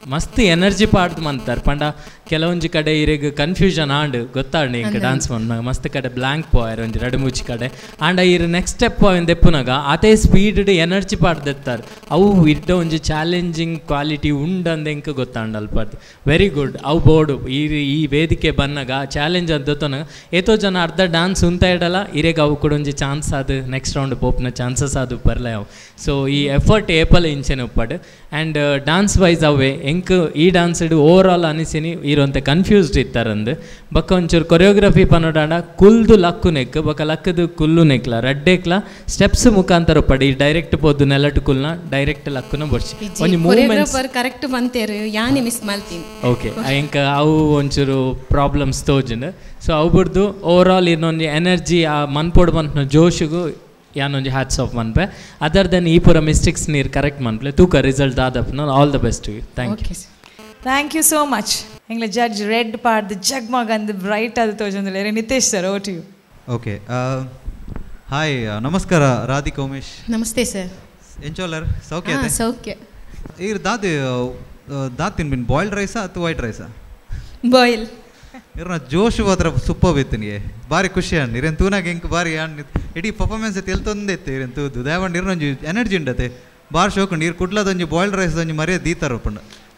ಮಸ್ತ್ ಎನರ್ಜಿ ಪಾಡ್ದು ಮಂತಾರೆ ಪಂಡ ಕೆಲವೊಂಜಿ ಕಡೆ ಇರೆಗ್ ಕನ್ಫ್ಯೂಷನ್ ಆಂಡ್ ಗೊತ್ತಾಂಡ್ ಇಂಕ ಡಾನ್ಸ್ ಮನ್ ಮಸ್ತ್ ಕಡೆ ಬ್ಲಾಂಕ್ ಪೋಯರ್ ಒಂಜಿ ಎರಡು ಮೂಜಿ ಕಡೆ ಆಂಡ ಇರ್ ನೆಕ್ಸ್ಟ್ ಸ್ಟೆಪ್ ಅವಿಂದ ಎಪ್ಪುನಾಗ ಅದೇ ಸ್ಪೀಡ್ ಎನರ್ಜಿ ಪಾಡ್ದೆತ್ತಾರೆ ಅವು ಇಡ್ಡ ಒಂಜಿ ಚಾಲೆಂಜಿಂಗ್ ಕ್ವಾಲಿಟಿ ಉಂಡಂದ ಎಂಕ ಗೊತ್ತಾಂಡ್ ಅಲ್ಪದ್ದು ವೆರಿ ಗುಡ್ ಅವು ಬೋರ್ಡು ಈ ಈ ವೇದಿಕೆ ಬನ್ನಾಗ ಚಾಲೆಂಜ್ ಅಂತ ಗೊತ್ತಾಗ ಏತೋ ಜನ ಅರ್ಧ ಡಾನ್ಸ್ ಉಂತ ಇಡಲ್ಲ ಇರೆಗ್ ಅವು ಕೂಡ ಒಂಜಿ ಚಾನ್ಸ್ ಅದು ನೆಕ್ಸ್ಟ್ ರೌಂಡ್ ಪೋಪ್ನ ಚಾನ್ಸಸ್ ಅದು ಬರಲ್ಲ ಅವು ಸೊ ಈ ಎಫರ್ಟ್ ಏಪಲ್ ಇಂಚೆನೆ ಉಪ್ಪಡು ಆ್ಯಂಡ್ ಡಾನ್ಸ್ ವೈಸ್ ಅವೇ ಎಂಕ್ ಈ ಡಾನ್ಸ್ ಇಡು ಓವರ್ ಆಲ್ ಅನಿಸಿನಿ ಇರುವಂಥ ಕನ್ಫ್ಯೂಸ್ಡ್ ಇತ್ತಾರಂದು ಬಕ್ಕ ಒಂಚೂರು ಕೊರಿಯೋಗ್ರಫಿ ಪನ್ನೋಡಾಂಡ ಕುಲ್ದು ಲಕ್ಕು ನೆಕ್ ಬಕ್ಕ ಲಕ್ಕದು ಕುಲ್ಲು ನೆಕ್ಲ ರಡ್ಡೆಕ್ಲ ಸ್ಟೆಪ್ಸ್ ಮುಖಾಂತರ ಪಡಿ ಡೈರೆಕ್ಟ್ ಪೋದು ನೆಲಟು ಕುಲ್ನ ಡೈರೆಕ್ಟ್ ಲಕ್ಕುನ ಬರ್ಸಿ ಒಂದು ಮೂವ್ಮೆಂಟ್ಸ್ ಕರೆಕ್ಟ್ ಬಂತೇರು ಯಾನಿ ಮಿಸ್ ಮಾಡ್ತೀನಿ ಓಕೆ ಎಂಕ ಅವು ಒಂಚೂರು ಪ್ರಾಬ್ಲಮ್ಸ್ ತೋಜನ್ ಸೊ ಅವು ಬಿಡ್ದು ಓವರ್ ಆಲ್ ಇನ್ನೊಂದು ಎನರ್ಜಿ ಆ ಮನ್ಪೋಡು ಬಂತ ಜೋಶಿಗೂ ಯಾನೊಂಜಿ ಹ್ಯಾಟ್ಸ್ ಆಫ್ ಮನ್ಪೆ ಅದರ್ ದೆನ್ ಈ ಪೂರ ಮಿಸ್ಟೇಕ್ಸ್ ನೀರು ಕರೆಕ್ಟ್ ಮನ್ಪಲೆ ತೂಕ ರಿಸಲ್ಟ್ ಆದಪ್ಪ all the best you thank you thank you so much ಎಂಗ್ಲ ಜಡ್ಜ್ ರೆಡ್ ಪಾಡ್ದು ಜಗ್ಮಗ್ ಅಂದ್ ಬ್ರೈಟ್ ಅದು ತೋಜಂದಿಲ್ಲ ನಿತೇಶ್ ಸರ್ ಓ ಟು ಯು ಓಕೆ ಹಾಯ್ ನಮಸ್ಕಾರ ರಾಧಿಕಾ ಉಮೇಶ್ ನಮಸ್ತೆ ಸರ್ ಎಂಚೋಲರ್ ಸೌಖ್ಯ ಸೌಖ್ಯ ಈಗ ದಾದಿ ದಾತ್ ತಿನ್ಬಿನ್ ಬಾಯ್ಲ್ಡ್ ರೈಸಾ ಅಥವಾ ವೈಟ್ ರೈಸಾ ಬಾಯ್ಲ್ ಇವ್ರನ್ನ ಜೋಶು ಮಾತ್ರ ಸೂಪರ್ ಇತ್ತು ನಿಗೆ ಭಾರಿ ಖುಷಿ ಅಣ್ಣ ಇರೇನು ತೂನಾಗ ಹೆಂಗೆ ಭಾರಿ ಅಣ್ಣ ಇಡೀ ಪರ್ಫಾರ್ಮೆನ್ಸ್ ಐತೆ ಎಲ್ತೊಂದೇ ಇತ್ತು ಇರೇನು ತೂದು ದಯವಂಡು ಇರೋಂಜಿ ಎನರ್ಜಿ ಉಂಡತೆ ಭಾರಿ ಶೋಕಂಡು ಇರು ಕುಡ್ಲದೊಂಜಿ ಬಾಯ್ಲ್ಡ್ ರೈಸ್ ಒಂಜಿ ಮರ್ಯಾದೆ ದೀತಾರ ಪಂಡ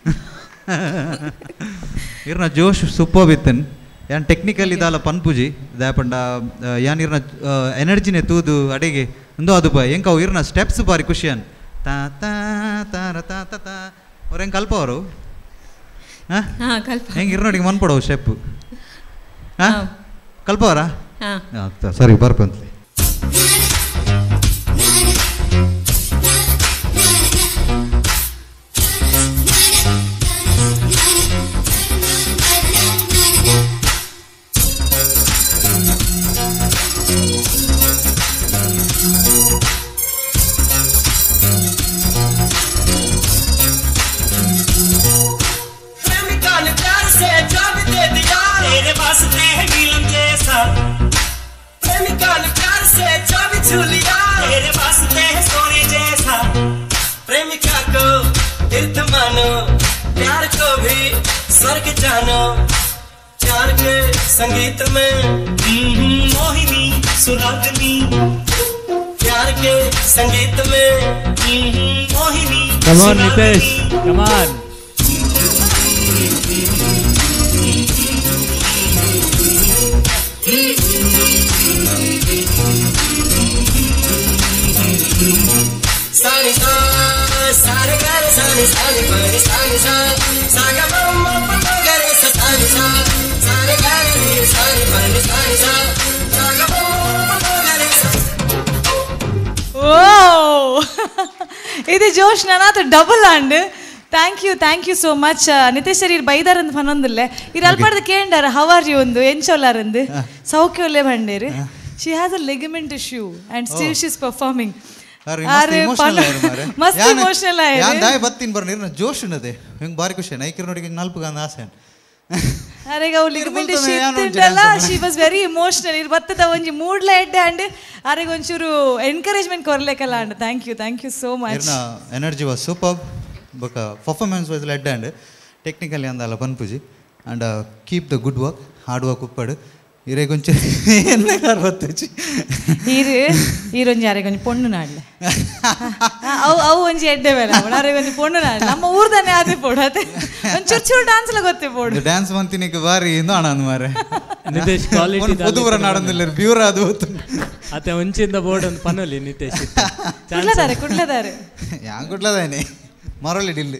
ಇರ್ನ ಜೋಶ್ ಸೂಪರ್ ಇತ್ತನ್ ಯಾನ್ ಟೆಕ್ನಿಕಲ್ ಇದಾಲ ಪನ್ಪುಜಿ ದಯಪಂಡ ಯಾನ್ ಇರ್ನ ಎನರ್ಜಿನೇ ತೂದು ಅಡೆಗೆ ಒಂದು ಅದು ಬಾ ಹೆಂಗೆ ಅವು ಇರ್ನ ಸ್ಟೆಪ್ಸ್ ಭಾರಿ ಖುಷಿ ಅನ್ ತಾ ತಾ ತಾರ ತಾ ತಾ ತಾ ಅವ್ರು ಹೆಂಗೆ ಕಲ್ಪ ಅವರು ಹಾಂ ಹೆಂಗೆ ಇರ್ ನೋಡಿ ಮನ್ಪಡವು ಸ್ಟೆಪ್ಪು ಹಾಂ ಕಲ್ಪವರಾ ಹಾಂ ಸರಿ ಬರ್ಬಂತಲಿ तेरे वास्ते है नीलम जैसा प्रेमिका ने प्यार से जो भी छू लिया तेरे वास्ते है सोने जैसा प्रेमिका को तीर्थ मानो प्यार को भी स्वर्ग जानो प्यार के संगीत में मोहिनी सुरागनी प्यार के संगीत में Mohini Come on Nitesh, come on. Sani sa, sani gare sani sani pani sani sa, saga mamma papa gare sa sani sa, sani gare ni sani pani sani sa, saga mamma papa gare sa. ಓ ಇದು ಜೋಶ್ ನಾನಾತು double ಅಂಡ್ thank you thank you so much Nitesh sir ಇರ್ ಬೈದಾರಂದು ಪನ್ನೊಂದಿಲ್ಲ ಇರ್ ಅಲ್ಪಾಡ್ದು ಕೇಂಡಾರ ಹೌ ಆರ್ ಯು ಒಂದು ಎಂಚೋಲಾರಂದು ಸೌಖ್ಯ ಒಳ್ಳೆ ಬಂಡೇರು she has a ligament issue and still she is performing ಮಸ್ತ್ ಇಮೋಷನಲ್ ಆಯ್ತು ದಾಯ ಬತ್ತಿನ ಬರ್ ನೀರ್ನ ಜೋಶ್ ಉನ್ನದೆ ಹೆಂಗೆ ಭಾರಿ ಖುಷಿ ನೈಕಿರ್ ನೋಡಿ ನಲ್ಪಗ ಅಂದ ಆಸೆ ಅರೆ ಅವು ಲಿಗಮೆಂಟ್ ಇಶ್ಯೂ ಇತ್ತಿಂದಲ್ಲ ಶಿ ವಾಸ್ ವೆರಿ ಇಮೋಷನಲ್ ಇರ್ ಬತ್ತದ ಒಂಜಿ ಮೂಡ್ಲ ಎಡ್ಡೆ ಅಂಡ್ ಅರೆಗೆ ಒಂಚೂರು ಎನ್ಕರೇಜ್ಮೆಂಟ್ ಕೊರ್ಲೇಕಲ್ಲ ಅಂಡ್ thank you thank you so much energy was super ಬೊಕ performance was lit and technically ಅಂದಲ್ಲ ಪನ್ಪುಜಿ and keep the good work hard work ಉಪ್ಪಡು ಇರೇ ಕೊಂಚ ಎನ್ನ ಅರವತ್ತುಜಿ ಇರು ಈರೊಂಜಿ ಅರೆ ಕೊಂಚ ಪೊಣ್ಣು ನಾಡ್ಲೆ ಅವು ಅವು ಒಂಜಿ ಎಡ್ಡೆ ಬೇಡ ಅರೆ ಕೊಂಚ ಪೊಣ್ಣು ನಾಡ್ಲೆ ನಮ್ಮ ಊರ್ದಾನೆ ಆದಿ ಪೋಡತ್ತೆ ಒಂಚೂರು ಚೂರು ಡ್ಯಾನ್ಸ್ ಲ ಗೊತ್ತೇ ಪೋಡು ಡ್ಯಾನ್ಸ್ ಮಂತಿನಿಗೆ ಬಾರಿ ಇಂದು ಆನಂದ್ ಮಾರೆ ನಿತೇಶ್ ಕ್ವಾಲಿಟಿ ಪುದುವರ ನಾಡಂದಿಲ್ಲ ಬ್ಯೂರ್ ಅದು ಅತ್ತೆ ಒಂಚಿಂದ ಬೋರ್ಡ್ ಒಂದು ಪನ್ನೋಲಿ ನಿತೇಶ್ ಕುಡ್ಲದಾರೆ ಕುಡ್ಲದಾರೆ ಯಾಂಗ್ ಕುಡ್ಲದಾನೆ ಮರಳಿ ಡಿಲ್ಲಿ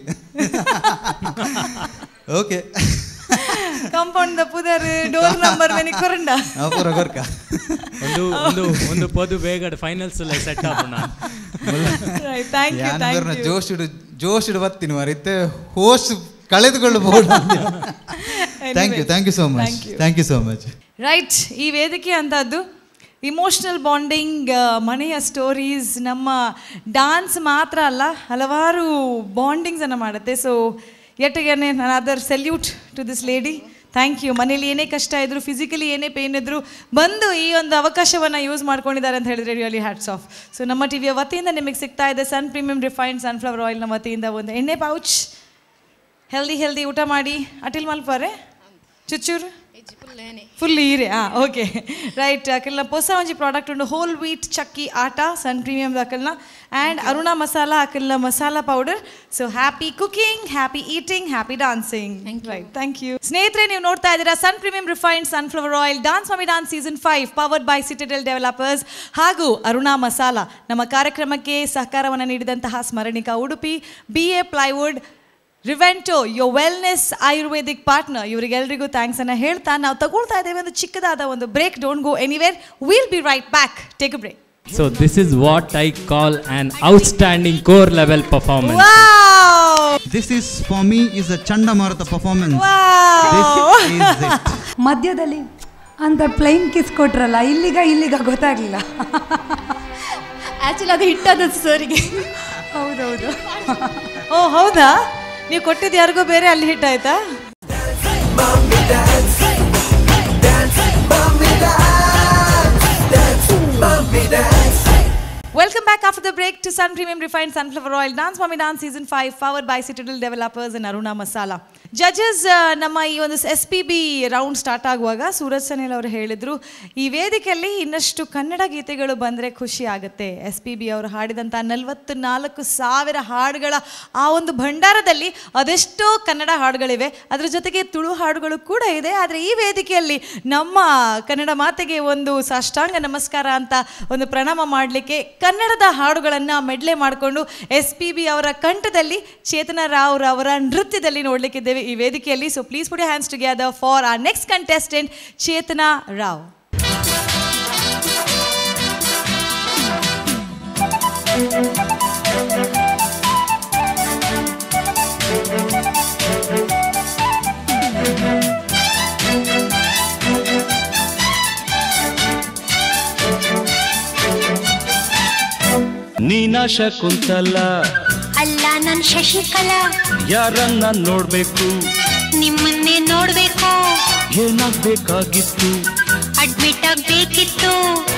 ಓಕೆ ಕಾಂಪೌಂಡ್ ದ ಪುದರ್ ಡೋರ್ ನಂಬರ್ ವೆನಿ ಕೊರಂಡ ಪೂರ ಗೊರ್ಕ ಒಂದು ಒಂದು ಒಂದು ಪದು ಬೇಗ ಫೈನಲ್ಸ್ ಎಲ್ಲ ಸೆಟ್ ಆಗೋಣ right thank you thank you ಜೋಶ್ ಇಡು ಜೋಶ್ ಇಡು ಬತ್ತಿನ ಮರಿತೆ ಹೋಶ್ ಕಳೆದುಕೊಳ್ಳಬಹುದು thank you thank you so much thank you so much right ಈ ವೇದಿಕೆ ಅಂತದ್ದು ಇಮೋಷ್ನಲ್ ಬಾಂಡಿಂಗ್ ಮನೆಯ ಸ್ಟೋರೀಸ್ ನಮ್ಮ ಡಾನ್ಸ್ ಮಾತ್ರ ಅಲ್ಲ ಹಲವಾರು ಬಾಂಡಿಂಗ್ಸನ್ನು ಮಾಡುತ್ತೆ ಸೊ ಎಟ್ಟಿಗೆನೆ ನಾನು ಅದರ್ salute to this lady thank you ಮನೇಲಿ ಏನೇ ಕಷ್ಟ ಇದ್ರು ಫಿಸಿಕಲಿ ಏನೇ ಪೇನ್ ಇದ್ರು ಬಂದು ಈ ಒಂದು ಅವಕಾಶವನ್ನು ಯೂಸ್ ಮಾಡ್ಕೊಂಡಿದ್ದಾರೆ ಅಂತ ಹೇಳಿದ್ರೆ ರಿಯಲಿ ಹ್ಯಾಟ್ಸ್ ಆಫ್ ಸೊ ನಮ್ಮ ಟಿ ವಿಯ ವತಿಯಿಂದ ನಿಮಗೆ ಸಿಗ್ತಾ ಇದೆ ಸನ್ ಪ್ರೀಮಿಯಂ ರಿಫೈನ್ಡ್ ಸನ್ಫ್ಲವರ್ ಆಯಿಲ್ನ ವತಿಯಿಂದ ಒಂದು ಎಣ್ಣೆ ಪೌಚ್ ಹೆಲ್ದಿ ಹೆಲ್ದಿ ಊಟ ಮಾಡಿ ಅಟಿಲ್ ಮಲ್ಪಾರೆ ಚುಚ್ಚೂರು ಫುಲ್ ಈರೆ ಹಾಂ ಓಕೆ ರೈಟ್ ಅಕಲ್ನ ಹೊಸ ಒಂಜಿ ಪ್ರಾಡಕ್ಟ್ ಉಂಡು ಹೋಲ್ ವೀಟ್ ಚಕ್ಕಿ ಆಟ ಸನ್ ಪ್ರೀಮಿಯಮ್ ಅಕಲ್ನ ಆ್ಯಂಡ್ ಅರುಣ ಮಸಾಲ ಅಕಲ್ನ masala powder so happy cooking happy eating happy dancing right thank you ಸ್ನೇಹಿತರೆ ನೀವು ನೋಡ್ತಾ ಇದ್ದೀರಾ sun premium refined sunflower oil dance mummy dance season five powered by Citadel developers ಹಾಗೂ ಅರುಣ ಮಸಾಲ. ನಮ್ಮ ಕಾರ್ಯಕ್ರಮಕ್ಕೆ ಸಹಕಾರವನ್ನು ನೀಡಿದಂತಹ ಸ್ಮರಣಿಕ Udupi, B A plywood, Revento your wellness ayurvedic partner, ಇವರಿಗೆಲ್ಲರಿಗೂ ಥ್ಯಾಂಕ್ಸ್ ಅನ್ನು ಹೇಳ್ತಾ ನಾವು ತಗೊಳ್ತಾ ಇದ್ದೇವೆ ಒಂದು ಚಿಕ್ಕದಾದ ಒಂದು break. Don't go anywhere, will be right back. Take a break. So this is what I call an outstanding core level performance. Wow! This is for me is a Chandamartha performance. Wow! This is it. ಮಧ್ಯದಲ್ಲಿ ಅಂತ plain kiss ಕೊಟ್ರಲ್ಲ, ಇಲ್ಲಿಗ ಇಲ್ಲಿಗ ಗೊತ್ತಾಗಲಿಲ್ಲ. Actually ಅದು ಹಿಟ್ಟಾದ ಸರಿಗೆ. ಹೌದೌದು. ಓ ಹೌದಾ, ನೀವು ಕೊಟ್ಟಿದ್ದು ಯಾರಿಗೋ ಬೇರೆ ಅಲ್ಲಿ ಹಿಟ್ ಆಯ್ತಾ? Welcome back after the break to Sun Premium Refined Sunflower Oil Dance Mommy Dance Season five powered by Citadel Developers and Aruna Masala. Judges ನಮ್ಮ ಈ ಒಂದು S P B round start ಆಗುವಾಗ ಸೂರಜ್ ಸನೇಲ್ ಅವರು ಹೇಳಿದರು, ಈ ವೇದಿಕೆಯಲ್ಲಿ ಇನ್ನಷ್ಟು ಕನ್ನಡ ಗೀತೆಗಳು ಬಂದರೆ ಖುಷಿ ಆಗುತ್ತೆ. ಎಸ್ ಪಿ ಬಿ ಅವರು ಹಾಡಿದಂಥ ನಲವತ್ತು ನಾಲ್ಕು ಸಾವಿರ ಹಾಡುಗಳ ಆ ಒಂದು ಭಂಡಾರದಲ್ಲಿ ಅದೆಷ್ಟೋ ಕನ್ನಡ ಹಾಡುಗಳಿವೆ, ಅದರ ಜೊತೆಗೆ ತುಳು ಹಾಡುಗಳು ಕೂಡ ಇದೆ. ಆದರೆ ಈ ವೇದಿಕೆಯಲ್ಲಿ ನಮ್ಮ ಕನ್ನಡ ಮಾತೆಗೆ ಒಂದು ಸಾಷ್ಟಾಂಗ ನಮಸ್ಕಾರ ಅಂತ ಒಂದು ಪ್ರಣಾಮ ಮಾಡಲಿಕ್ಕೆ ಕನ್ನಡದ ಹಾಡುಗಳನ್ನು ಮೆಡ್ಲೆ ಮಾಡಿಕೊಂಡು ಎಸ್ ಪಿ ಬಿ ಅವರ ಕಂಠದಲ್ಲಿ ಚೇತನ ರಾವ್ ಅವರ ನೃತ್ಯದಲ್ಲಿ ನೋಡಲಿಕ್ಕಿದ್ದೇವೆ ಈ ವೇದಿಕೆಯಲ್ಲಿ. So please put your hands together for our next contestant Chetana Rao. ನೀನಾ ಶಕುಂತಲ ಅಲ್ಲ ನನ್ ಶಶಿಕಲಾ, ಯಾರನ್ನ ನೋಡ್ಬೇಕು ನಿಮ್ಮನ್ನೇ ನೋಡ್ಬೇಕು, ಏನಾಗ್ಬೇಕಾಗಿತ್ತು ಅಡ್ಮಿಟ್ ಆಗ್ಬೇಕಿತ್ತು.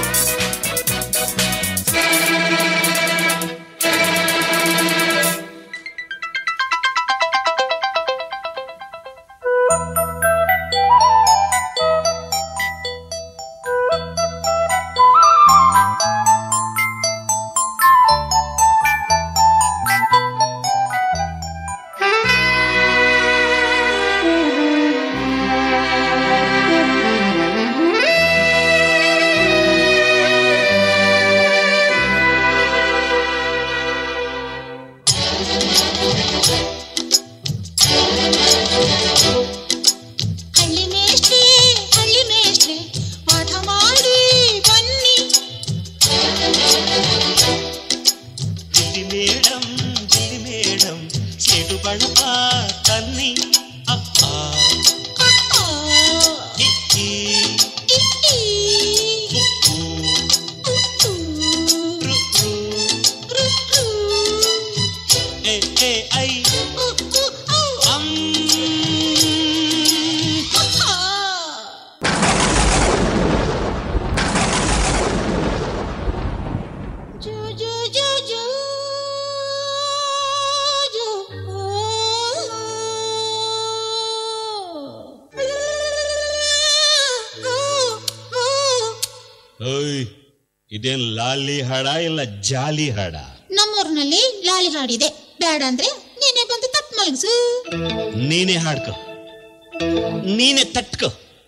ಇದೇನ್ ಲಾಲಿ ಹಾಡ ಇಲ್ಲ ಜಾಲಿ ಹಾಡ? ನಮ್ಮೂರ್ನಲ್ಲಿ ಲಾಲಿ ಹಾಡಿದೆ, ಬೇಡ ಅಂದ್ರೆ ನೀನೇ ಬಂದು ತಟ್ ಮಲಗಿಸು. ನೀನೇ ಹಾಡ್ಕೊ, ನೀನೇ ತಟ್ಕೊ.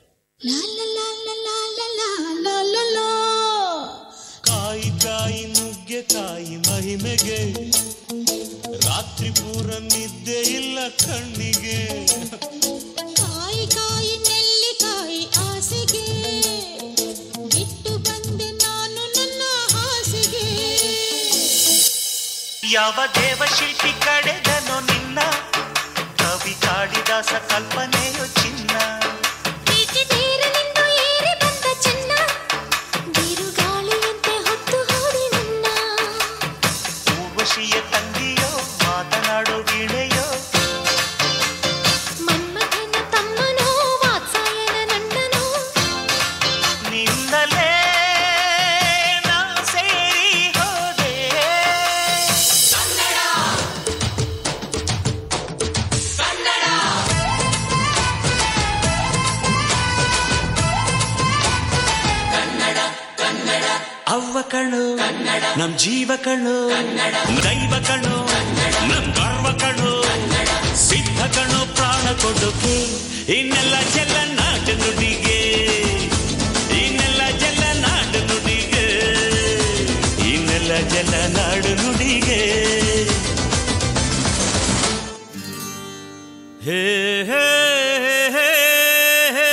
ಕಾಯಿ ಕಾಯಿ ನುಗ್ಗೆ ಕಾಯಿ ಮಹಿಮೆಗೆ, ರಾತ್ರಿ ಪೂರ ನಿದ್ದೆ ಇಲ್ಲ ಕಣ್ಣಿಗೆ. ಕಾಯಿ ಕಾಯಿ ನೆಲ್ಲಿಕಾಯಿ ಆಸೆಗೆ, ಬಿಟ್ಟು ಬಂದೆ ನಾನು ನನ್ನ ಹಾಸಿಗೆ. ಯಾವ ದೇವಶಿಲ್ಪಿ ಕಡೆದನೋ ನಿನ್ನ, ಕವಿ ಕಾಳಿದಾಸ ಕಲ್ಪನೆಯೋ ಚಿನ್ನ. ಪ್ರೀತಿ ತೀರಲಿಂದು ಏರಿ ಬಂದ ಚೆನ್ನ, ಬಿರುಗಾಳಿಯಂತೆ ಹೊತ್ತು ಹೋದೆ ನನ್ನ. ಊರ್ವಶಿಯ ತಂಗಿಯೋ ಮಾತನಾಡೋ ವೀಣೆಯೋ, ಮನ್ಮಥನ ತಮ್ಮನೋ ವಾತ್ಸಾಯನ ನನ್ನನೋ. ನಿನ್ನಲೇ ನಾ ಸೇರಿ ಹೋದೆ. ಕನ್ನಡ ಕನ್ನಡ ನಮ್ ಜೀವ ಕಣ್ಣು ದೈವ ಕಣ್ಣು ನಮ್ ಗರ್ವ ಕಣ್ಣು ಸಿದ್ಧ ಕಣ್ಣು ಪ್ರಾಣ ಕೊಡೋಕೆ ಇನ್ನೆಲ್ಲ ಚೆಲ್ಲ ನಾಡು ನುಡಿಗೆ ಇನ್ನೆಲ್ಲ ಜಲ ನಾಡು ನುಡಿಗೆ ಇನ್ನೆಲ್ಲ ಜಲ ನಾಡು ನುಡಿಗೆ ಹೇ ಹೇ ಹೇ ಹೇ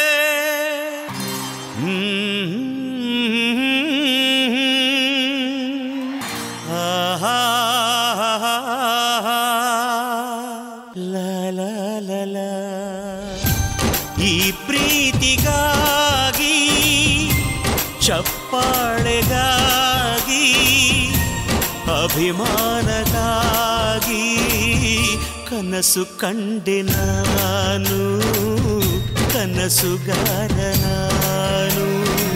ಆಹಾ ಲಾ ಲಾ ಲಾ ಲಾ ಈ ಪ್ರೀತಿಗಾಗಿ ಚಪ್ಪಾಳೆಗಾಗಿ ಅಭಿಮಾನಗಾಗಿ ಕನಸು ಕಂಡೆ ನಾನು ಕನಸುಗಾರ ನಾನು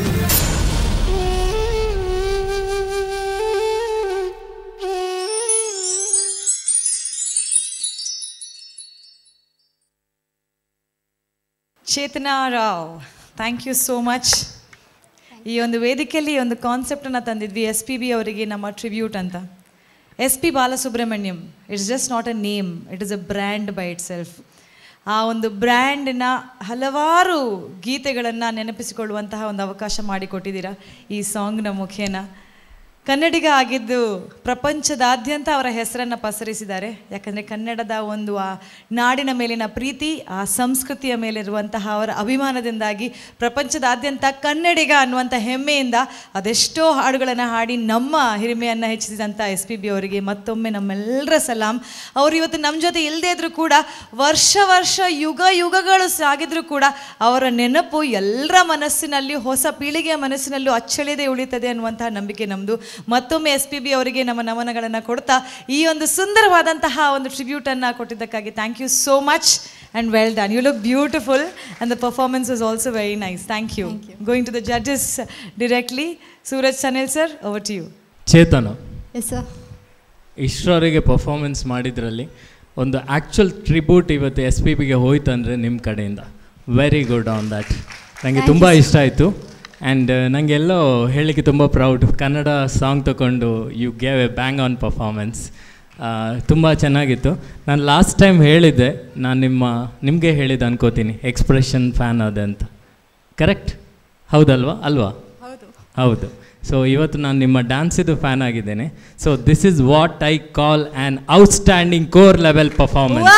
Chetana Rao, thank you so much. ಈ ಒಂದು ವೇದಿಕೆಯಲ್ಲಿ ಒಂದು ಕಾನ್ಸೆಪ್ಟನ್ನು ತಂದಿದ್ವಿ, ಎಸ್ ಪಿ ಬಿ ಅವರಿಗೆ ನಮ್ಮ ಟ್ರಿಬ್ಯೂಟ್ ಅಂತ. S P Balasubrahmanyam it's just not a name, it is a brand by itself. ಆ ಒಂದು ಬ್ರ್ಯಾಂಡಿನ ಹಲವಾರು ಗೀತೆಗಳನ್ನು ನೆನಪಿಸಿಕೊಳ್ಳುವಂತಹ ಒಂದು ಅವಕಾಶ ಮಾಡಿಕೊಟ್ಟಿದ್ದೀರಾ ಈ ಸಾಂಗ್ನ ಮುಖೇನ. ಕನ್ನಡಿಗ ಆಗಿದ್ದು ಪ್ರಪಂಚದಾದ್ಯಂತ ಅವರ ಹೆಸರನ್ನು ಪಸರಿಸಿದ್ದಾರೆ. ಯಾಕಂದರೆ ಕನ್ನಡದ ಒಂದು ಆ ನಾಡಿನ ಮೇಲಿನ ಪ್ರೀತಿ, ಆ ಸಂಸ್ಕೃತಿಯ ಮೇಲಿರುವಂತಹ ಅವರ ಅಭಿಮಾನದಿಂದಾಗಿ ಪ್ರಪಂಚದಾದ್ಯಂತ ಕನ್ನಡಿಗ ಅನ್ನುವಂಥ ಹೆಮ್ಮೆಯಿಂದ ಅದೆಷ್ಟೋ ಹಾಡುಗಳನ್ನು ಹಾಡಿ ನಮ್ಮ ಹಿರಿಮೆಯನ್ನು ಹೆಚ್ಚಿಸಿದಂಥ ಎಸ್ ಪಿ ಬಿ ಅವರಿಗೆ ಮತ್ತೊಮ್ಮೆ ನಮ್ಮೆಲ್ಲರ ಸಲಾಂ. ಅವರು ಇವತ್ತು ನಮ್ಮ ಜೊತೆ ಇಲ್ಲದೇ ಇದ್ದರೂ ಕೂಡ, ವರ್ಷ ವರ್ಷ ಯುಗ ಯುಗಗಳು ಸಾಗಿದ್ರೂ ಕೂಡ ಅವರ ನೆನಪು ಎಲ್ಲರ ಮನಸ್ಸಿನಲ್ಲಿ, ಹೊಸ ಪೀಳಿಗೆಯ ಮನಸ್ಸಿನಲ್ಲೂ ಅಚ್ಚಳಿಯದೆ ಉಳಿತದೆ ಅನ್ನುವಂತಹ ನಂಬಿಕೆ ನಮ್ಮದು. ಮತ್ತೊಮ್ಮೆ ಎಸ್ ಪಿ ಬಿ ಅವರಿಗೆ ನಮ್ಮ ನಮನಗಳನ್ನು ಕೊಡ್ತಾ ಈ ಒಂದು ಸುಂದರವಾದಂತಹ ಒಂದು ಟ್ರಿಬ್ಯೂಟನ್ನು ಕೊಟ್ಟಿದ್ದಕ್ಕಾಗಿ thank you so much and well done. You look beautiful and the performance was also very nice. Thank you. Going to the judges directly. Suraj Sanil sir, over to you. Chetana, yes sir, ಇಷ್ಟರವರೆಗೆ ಪರ್ಫಾರ್ಮೆನ್ಸ್ ಮಾಡಿದ್ರಲ್ಲಿ ಒಂದು actual tribute ಇವತ್ತು S P ಬಿಗೆ ಹೋಯ್ತು ಅಂದರೆ ನಿಮ್ಮ ಕಡೆಯಿಂದ very good on that. ನನಗೆ ತುಂಬ ಇಷ್ಟ ಆಯಿತು. ಆ್ಯಂಡ್ ನನಗೆಲ್ಲೋ ಹೇಳಲಿಕ್ಕೆ ತುಂಬ ಪ್ರೌಡ್. ಕನ್ನಡ ಸಾಂಗ್ ತೊಗೊಂಡು you gave a bang on performance. ತುಂಬ ಚೆನ್ನಾಗಿತ್ತು. ನಾನು ಲಾಸ್ಟ್ ಟೈಮ್ ಹೇಳಿದ್ದೆ, ನಾನು ನಿಮ್ಮ ನಿಮಗೆ ಹೇಳಿದ್ದೆ ಅನ್ಕೋತೀನಿ, ಎಕ್ಸ್ಪ್ರೆಷನ್ ಫ್ಯಾನ್ ಅದೇ ಅಂತ. ಕರೆಕ್ಟ್ ಹೌದಲ್ವಾ? ಅಲ್ವಾ? ಹೌದು. ಸೊ ಇವತ್ತು ನಾನು ನಿಮ್ಮ ಡ್ಯಾನ್ಸಿದು ಫ್ಯಾನ್ ಆಗಿದ್ದೇನೆ. So this is what I call an outstanding core level performance.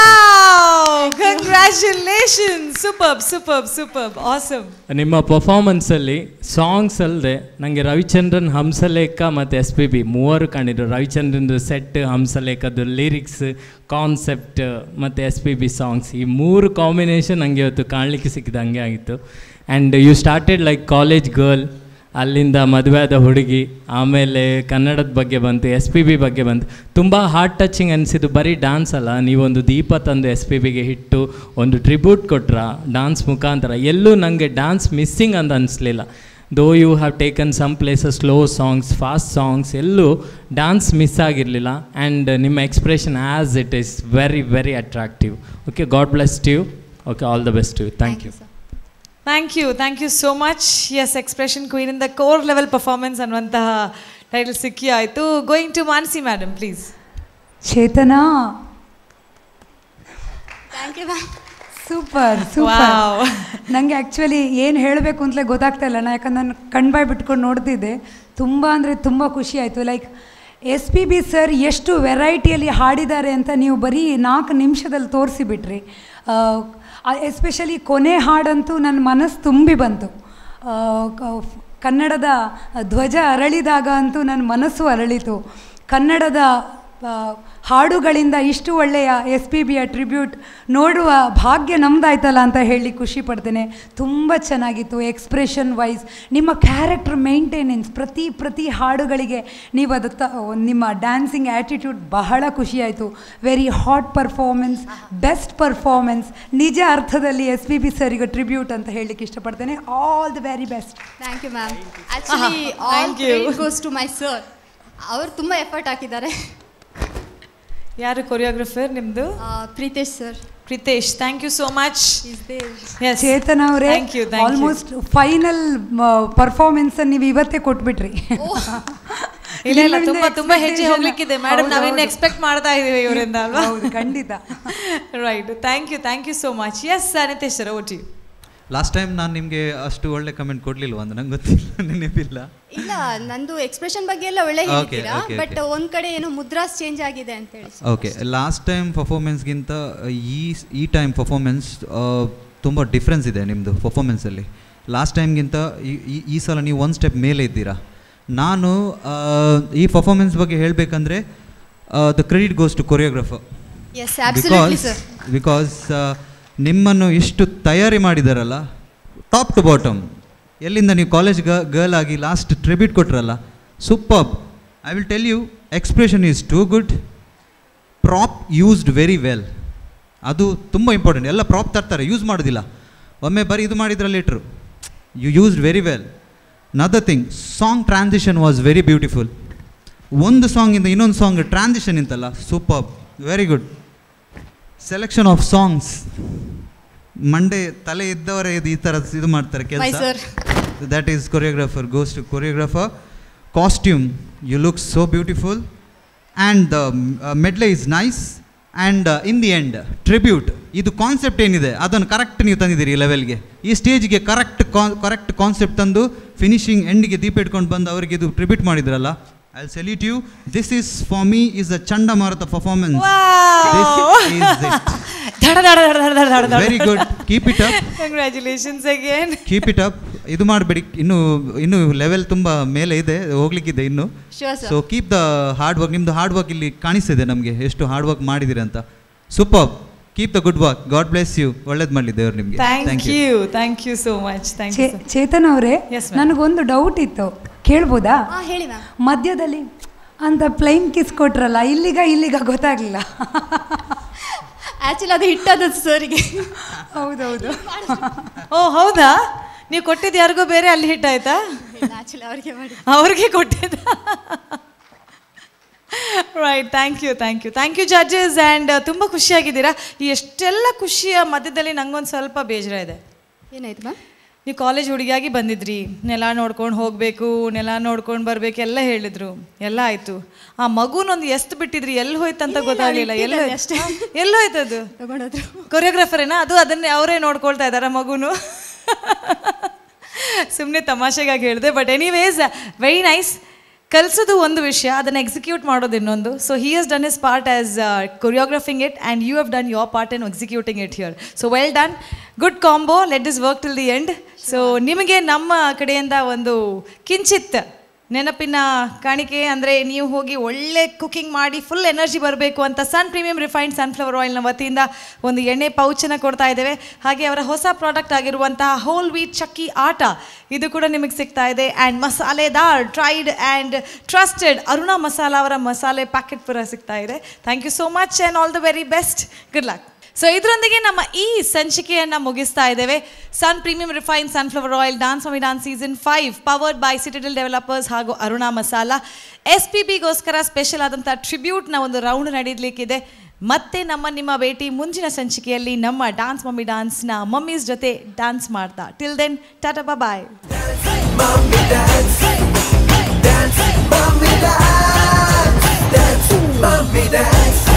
Congratulation. Superb superb superb awesome. ನಿಮ್ಮ ಪರ್ಫಾರ್ಮೆನ್ಸಲ್ಲಿ ಸಾಂಗ್ಸ್ ಅಲ್ಲದೆ ನನಗೆ ರವಿಚಂದ್ರನ್, ಹಂಸಲೇಖ ಮತ್ತು ಎಸ್ ಪಿ ಬಿ ಮೂವರು ಕಂಡಿದ್ರು. ರವಿಚಂದ್ರನ್ದು ಸೆಟ್, ಹಂಸಲೇಖದ್ದು ಲಿರಿಕ್ಸ್, ಕಾನ್ಸೆಪ್ಟ್ ಮತ್ತು ಎಸ್ ಪಿ ಬಿ ಸಾಂಗ್ಸ್, ಈ ಮೂರು ಕಾಂಬಿನೇಷನ್ ನನಗೆ ಇವತ್ತು ಕಾಣಲಿಕ್ಕೆ ಸಿಕ್ಕಿದಂಗೆ ಆಗಿತ್ತು. And you started like college girl, ಅಲ್ಲಿಂದ ಮದುವೆ ಆದ ಹುಡುಗಿ, ಆಮೇಲೆ ಕನ್ನಡದ ಬಗ್ಗೆ ಬಂತು, ಎಸ್ ಪಿ ಬಿ ಬಗ್ಗೆ ಬಂತು. ತುಂಬ ಹಾರ್ಟ್ ಟಚಿಂಗ್ ಅನಿಸಿದ್ದು. ಬರೀ ಡ್ಯಾನ್ಸ್ ಅಲ್ಲ, ನೀವೊಂದು ದೀಪ ತಂದು ಎಸ್ ಪಿ ಬಿಗೆ ಇಟ್ಟು ಒಂದು ಟ್ರಿಬ್ಯೂಟ್ ಕೊಟ್ರ ಡ್ಯಾನ್ಸ್ ಮುಖಾಂತರ. ಎಲ್ಲೂ ನನಗೆ ಡ್ಯಾನ್ಸ್ ಮಿಸ್ಸಿಂಗ್ ಅಂತ ಅನಿಸ್ಲಿಲ್ಲ. Though you have taken some places slow songs, fast songs, ಎಲ್ಲೂ ಡ್ಯಾನ್ಸ್ ಮಿಸ್ ಆಗಿರಲಿಲ್ಲ. ಆ್ಯಂಡ್ ನಿಮ್ಮ expression as it is very very attractive. Okay, God bless you. Okay, all the best you. Thank you. Thank you thank you so much. Yes, expression queen in the core level performance ಅನ್ನುವಂತಹ title ಸಿಕ್ಕಿ ಆಯಿತು. Going to Manasi madam, please. Chetana, thank you ma'am. Super super. ನನಗೆ actually ಏನು ಹೇಳಬೇಕು ಅಂತಲೇ ಗೊತ್ತಾಗ್ತಾ ಇಲ್ಲ. ನಾನು ಯಾಕಂದ್ರೆ ನಾನು ಕಣ್ಬಾಯ್ ಬಿಟ್ಕೊಂಡು ನೋಡ್ತಿದ್ದೆ. ತುಂಬ ಅಂದರೆ ತುಂಬ ಖುಷಿ ಆಯಿತು. Like S P B sir ಎಷ್ಟು ವೆರೈಟಿಯಲ್ಲಿ ಹಾಡಿದ್ದಾರೆ ಅಂತ ನೀವು ಬರೀ ನಾಲ್ಕು ನಿಮಿಷದಲ್ಲಿ ತೋರಿಸಿಬಿಟ್ರಿ. ಎಸ್ಪೆಷಲಿ ಕೊನೆ ಹಾಡಂತೂ ನನ್ನ ಮನಸ್ಸು ತುಂಬಿ ಬಂತು. ಕನ್ನಡದ ಧ್ವಜ ಅರಳಿದಾಗ ಅಂತೂ ನನ್ನ ಮನಸ್ಸು ಅರಳಿತು. ಕನ್ನಡದ ಹಾಡುಗಳಿಂದ ಇಷ್ಟು ಒಳ್ಳೆಯ ಎಸ್ ಪಿ ಬಿಯ ಟ್ರಿಬ್ಯೂಟ್ ನೋಡುವ ಭಾಗ್ಯ ನಮ್ಮದಾಯ್ತಲ್ಲ ಅಂತ ಹೇಳಿ ಖುಷಿ ಪಡ್ತೇನೆ. ತುಂಬ ಚೆನ್ನಾಗಿತ್ತು. ಎಕ್ಸ್ಪ್ರೆಷನ್ ವೈಸ್ ನಿಮ್ಮ ಕ್ಯಾರೆಕ್ಟರ್ ಮೇಂಟೆನೆನ್ಸ್, ಪ್ರತಿ ಪ್ರತಿ ಹಾಡುಗಳಿಗೆ ನೀವು ಅದು ತ ನಿಮ್ಮ ಡ್ಯಾನ್ಸಿಂಗ್ ಆ್ಯಟಿಟ್ಯೂಡ್ ಬಹಳ ಖುಷಿಯಾಯಿತು. Very hot performance, best performance. ನಿಜ ಅರ್ಥದಲ್ಲಿ ಎಸ್ ಪಿ ಬಿ ಸರಿಗೆ ಟ್ರಿಬ್ಯೂಟ್ ಅಂತ ಹೇಳಲಿಕ್ಕೆ ಇಷ್ಟಪಡ್ತೇನೆ. All the very best. Thank you ma'am. Actually all credit goes to my sir. ಅವರು ತುಂಬ ಎಫರ್ಟ್ ಹಾಕಿದ್ದಾರೆ. ಯಾರು ಕೊರಿಯೋಗ್ರಫರ್ ನಿಮ್ಮದು? Pritesh sir. Pritesh, thank you so much. Chetan ಅವರೇ, ಆಲ್ಮೋಸ್ಟ್ ಫೈನಲ್ ಪರ್ಫಾರ್ಮೆನ್ಸ್ ನೀವು ಇವತ್ತೇ ಕೊಟ್ಬಿಟ್ರಿ. ಇಲ್ಲ ಇಲ್ಲ ತುಂಬಾ ತುಂಬಾ ಹೆಜ್ಜೆ ಹೋಗ್ಲಿಕ್ಕಿದೆ ಮೇಡಮ್, ನಾವಿನ್ನು ಎಕ್ಸ್ಪೆಕ್ಟ್ ಮಾಡ್ತಾ ಇದೀವಿ ಇವರಿಂದ ಅಲ್ವಾ? ಹೌದು, ಖಂಡಿತ. Right, thank you thank you so much. Yes Nitesh sir, ಓಟಿ. ಲಾಸ್ಟ್ ಟೈಮ್ ನಾನು ನಿಮಗೆ ಅಷ್ಟು ಒಳ್ಳೆ ಕಮೆಂಟ್ ಕೊಡ್ಲಿಲ್ವ ಅಂತ ನಂಗೆ ಗೊತ್ತಿಲ್ಲ, ನೆನಪಿಲ್ಲ. ಇಲ್ಲ, ನಂದು ಎಕ್ಸ್ಪ್ರೆಷನ್ ಬಗ್ಗೆ ಎಲ್ಲ ಒಳ್ಳೆ ಹೇಳ್ತೀರಾ, ಬಟ್ ಒಂದ್ ಕಡೆ ಏನೋ ಮುದ್ರಾಸ್ ಚೇಂಜ್ ಆಗಿದೆ ಅಂತ ಹೇಳಿ. ಓಕೆ, ಲಾಸ್ಟ್ ಟೈಮ್ ಪರ್ಫಾರ್ಮೆನ್ಸ್ಗಿಂತ ಈ ಈ ಟೈಮ್ ಪರ್ಫಾರ್ಮೆನ್ಸ್ ತುಂಬ ಡಿಫ್ರೆನ್ಸ್ ಇದೆ ನಿಮ್ಮದು ಪರ್ಫಾರ್ಮೆನ್ಸಲ್ಲಿ. ಲಾಸ್ಟ್ ಟೈಮ್ಗಿಂತ ಈ ಈ ಸಲ ನೀವು ಒಂದು ಸ್ಟೆಪ್ ಮೇಲೆ ಇದ್ದೀರಾ. ನಾನು ಈ ಪರ್ಫಾರ್ಮೆನ್ಸ್ ಬಗ್ಗೆ ಹೇಳಬೇಕಂದ್ರೆ the credit goes to choreographer. Because because ನಿಮ್ಮನ್ನು ಇಷ್ಟು ತಯಾರಿ ಮಾಡಿದಾರಲ್ಲ, ಟಾಪ್ ಟು ಬಾಟಮ್, ಎಲ್ಲಿಂದ ನೀವು ಕಾಲೇಜ್ ಗರ್ಲ್ ಆಗಿ ಲಾಸ್ಟ್ ಟ್ರಿಬ್ಯೂಟ್ ಕೊಟ್ರಲ್ಲ, superb. I will tell you, expression is too good, prop used very well. ಅದು ತುಂಬ ಇಂಪಾರ್ಟೆಂಟ್. ಎಲ್ಲ ಪ್ರಾಪ್ ತರ್ತಾರೆ, ಯೂಸ್ ಮಾಡೋದಿಲ್ಲ. ಒಮ್ಮೆ ಬರೀ ಇದು ಮಾಡಿದ್ರಲ್ಲಿ ಇಟ್ರು, you used very well. Another thing, song transition was very beautiful. ಒಂದು ಸಾಂಗಿಂದ ಇನ್ನೊಂದು ಸಾಂಗ್ ಟ್ರಾನ್ಸಿಷನ್ ಇಂತಲ್ಲ, super, very good. Selection of songs, ಮಂಡೆ ತಲೆ ಇದ್ದವರೇ ಇದು ಈ ಥರ ಇದು ಮಾಡ್ತಾರೆ ಕೆಲಸ. That is choreographer, goes to choreographer. Costume, you look so beautiful and the medley is nice. And in the end tribute, ಇದು ಕಾನ್ಸೆಪ್ಟ್ ಏನಿದೆ ಅದನ್ನು ಕರೆಕ್ಟ್ ನೀವು ತಂದಿದ್ದೀರಿ ಈ ಲೆವೆಲ್ಗೆ. ಈ ಸ್ಟೇಜ್ಗೆ ಕರೆಕ್ಟ್ ಕರೆಕ್ಟ್ ಕಾನ್ಸೆಪ್ಟ್ ತಂದು ಫಿನಿಶಿಂಗ್ ಎಂಡಿಗೆ ದೀಪ ಇಟ್ಕೊಂಡು ಬಂದು ಅವರಿಗೆ ಇದು ಟ್ರಿಬ್ಯೂಟ್ ಮಾಡಿದ್ರಲ್ಲ, I will salute you. This is for me is a ಚಂಡಮಾರುತ performance. Very good, keep it up. Congratulations again. Keep it up. ಇದು ಮಾಡಬೇಡಿ, ಇನ್ನು ಇನ್ನು ಲೆವೆಲ್ ತುಂಬ ಮೇಲೆ ಇದೆ, ಹೋಗ್ಲಿಕ್ಕಿದೆ ಇನ್ನು. So keep the hard work. ನಿಮ್ಮದು ಹಾರ್ಡ್ ವರ್ಕ್ ಇಲ್ಲಿ ಕಾಣಿಸ್ತಿದೆ ನಮಗೆ, ಎಷ್ಟು ಹಾರ್ಡ್ ವರ್ಕ್ ಮಾಡಿದ್ದೀರಿ ಅಂತ. Super, keep the good work. God bless you. ಒಳ್ಳೇದು ಮಾಡಲಿ ದೇವರು ನಿಮಗೆ. Thank you thank you so much. Thank you. Chetan ಅವರೇ, ನನಗೊಂದು ಡೌಟ್ ಇತ್ತು, ಕೇಳ್ಬೋದಾ? ಹೇಳಿ ಮ್ಯಾಮ್. ಮಧ್ಯದಲ್ಲಿ ಅಂತ ಪ್ಲೈನ್ ಕಿಸ್ ಕೊಟ್ರಲ್ಲ, ಇಲ್ಲಿಗ ಇಲ್ಲಿಗ ಗೊತ್ತಾಗ್ಲಿಲ್ಲ. ಆಕ್ಚುಲಿ ಅದು ಹಿಟ್ಟದ ಸರಿಗೆ. ಹೌದೌದು. ಓ ಹೌದಾ? ನೀವು ಕೊಟ್ಟಿದ್ದು ಯಾರಿಗೋ ಬೇರೆ ಅಲ್ಲಿ ಹಿಟ್ ಆಯ್ತಾ? ಆಕ್ಚುಲಿ ಅವ್ರಿಗೆ ಮಾಡಿ ಅವ್ರಿಗೆ ಕೊಟ್ಟಿದ್ದ. Right, thank you thank you thank you judges. And ತುಂಬ ಖುಷಿಯಾಗಿದ್ದೀರಾ. ಈ ಎಷ್ಟೆಲ್ಲ ಖುಷಿಯ ಮಧ್ಯದಲ್ಲಿ ನಂಗೊಂದು ಸ್ವಲ್ಪ ಬೇಜಾರ ಇದೆ. ಏನಾಯ್ತು ಮ್ಯಾಮ್? ನೀವು ಕಾಲೇಜ್ ಹುಡುಗಿಯಾಗಿ ಬಂದಿದ್ರಿ, ನೆಲ ನೋಡ್ಕೊಂಡು ಹೋಗಬೇಕು, ನೆಲ ನೋಡ್ಕೊಂಡು ಬರಬೇಕು ಎಲ್ಲ ಹೇಳಿದ್ರು, ಎಲ್ಲ ಆಯಿತು. ಆ ಮಗುನೊಂದು ಎಷ್ಟು ಬಿಟ್ಟಿದ್ರಿ, ಎಲ್ಲಿ ಹೋಯ್ತಂತ ಗೊತ್ತಾಗಲಿಲ್ಲ. ಎಲ್ಲ ಅಷ್ಟೇ, ಎಲ್ಲಿ ಹೋಯ್ತದು? ಕೊರಿಯೋಗ್ರಾಫರೇನಾ ಅದು? ಅದನ್ನೇ ಅವರೇ ನೋಡ್ಕೊಳ್ತಾ ಇದ್ದಾರ ಮಗುನು? ಸುಮ್ಮನೆ ತಮಾಷೆಗಾಗಿ ಹೇಳಿದೆ. But anyways, very nice. ಕಲಿಸೋದು ಒಂದು ವಿಷಯ, ಅದನ್ನು ಎಕ್ಸಿಕ್ಯೂಟ್ ಮಾಡೋದು ಇನ್ನೊಂದು. So he has done his part as choreographing it and you have done your part in executing it here. So well done, good combo. Let this work till the end. So ನಿಮಗೆ ನಮ್ಮ ಕಡೆಯಿಂದ ಒಂದು ಕಿಂಚಿತ್ ನೆನಪಿನ ಕಾಣಿಕೆ ಅಂದರೆ, ನೀವು ಹೋಗಿ ಒಳ್ಳೆ ಕುಕಿಂಗ್ ಮಾಡಿ ಫುಲ್ ಎನರ್ಜಿ ಬರಬೇಕು ಅಂತ ಸನ್ ಪ್ರೀಮಿಯಂ ರಿಫೈನ್ಡ್ ಸನ್ಫ್ಲವರ್ ಆಯಿಲ್ನ ವತಿಯಿಂದ ಒಂದು ಎಣ್ಣೆ ಪೌಚನ್ನು ಕೊಡ್ತಾ ಇದ್ದೇವೆ. ಹಾಗೆ ಅವರ ಹೊಸ ಪ್ರಾಡಕ್ಟ್ ಆಗಿರುವಂತಹ ಹೋಲ್ ವೀಟ್ ಚಕ್ಕಿ ಆಟ, ಇದು ಕೂಡ ನಿಮಗೆ ಸಿಗ್ತಾ ಇದೆ. ಆ್ಯಂಡ್ ಮಸಾಲೆದಾರ್ tried and trusted Aruna masala ಅವರ ಮಸಾಲೆ ಪ್ಯಾಕೆಟ್ ಪೂರ ಸಿಗ್ತಾ ಇದೆ. Thank you so much and all the very best. Good luck. So ಇದರೊಂದಿಗೆ ನಮ್ಮ ಈ ಸಂಚಿಕೆಯನ್ನು ಮುಗಿಸ್ತಾ ಇದ್ದೇವೆ. Sun premium refine sunflower oil dance mummy dance season five powered by Citadel developers ಹಾಗೂ ಅರುಣಾ ಮಸಾಲ. ಎಸ್ ಪಿ ಬಿಗೋಸ್ಕರ ಸ್ಪೆಷಲ್ ಆದಂಥ ಟ್ರಿಬ್ಯೂಟ್ನ ಒಂದು ರೌಂಡ್ ನಡೀಲಿಕ್ಕಿದೆ. ಮತ್ತೆ ನಮ್ಮ ನಿಮ್ಮ ಭೇಟಿ ಮುಂಚಿನ ಸಂಚಿಕೆಯಲ್ಲಿ ನಮ್ಮ ಡಾನ್ಸ್ ಮಮ್ಮಿ ಡಾನ್ಸ್ನ ಮಮ್ಮೀಸ್ ಜೊತೆ ಡಾನ್ಸ್ ಮಾಡ್ತಾ. Till then tata bye. Mummy dance,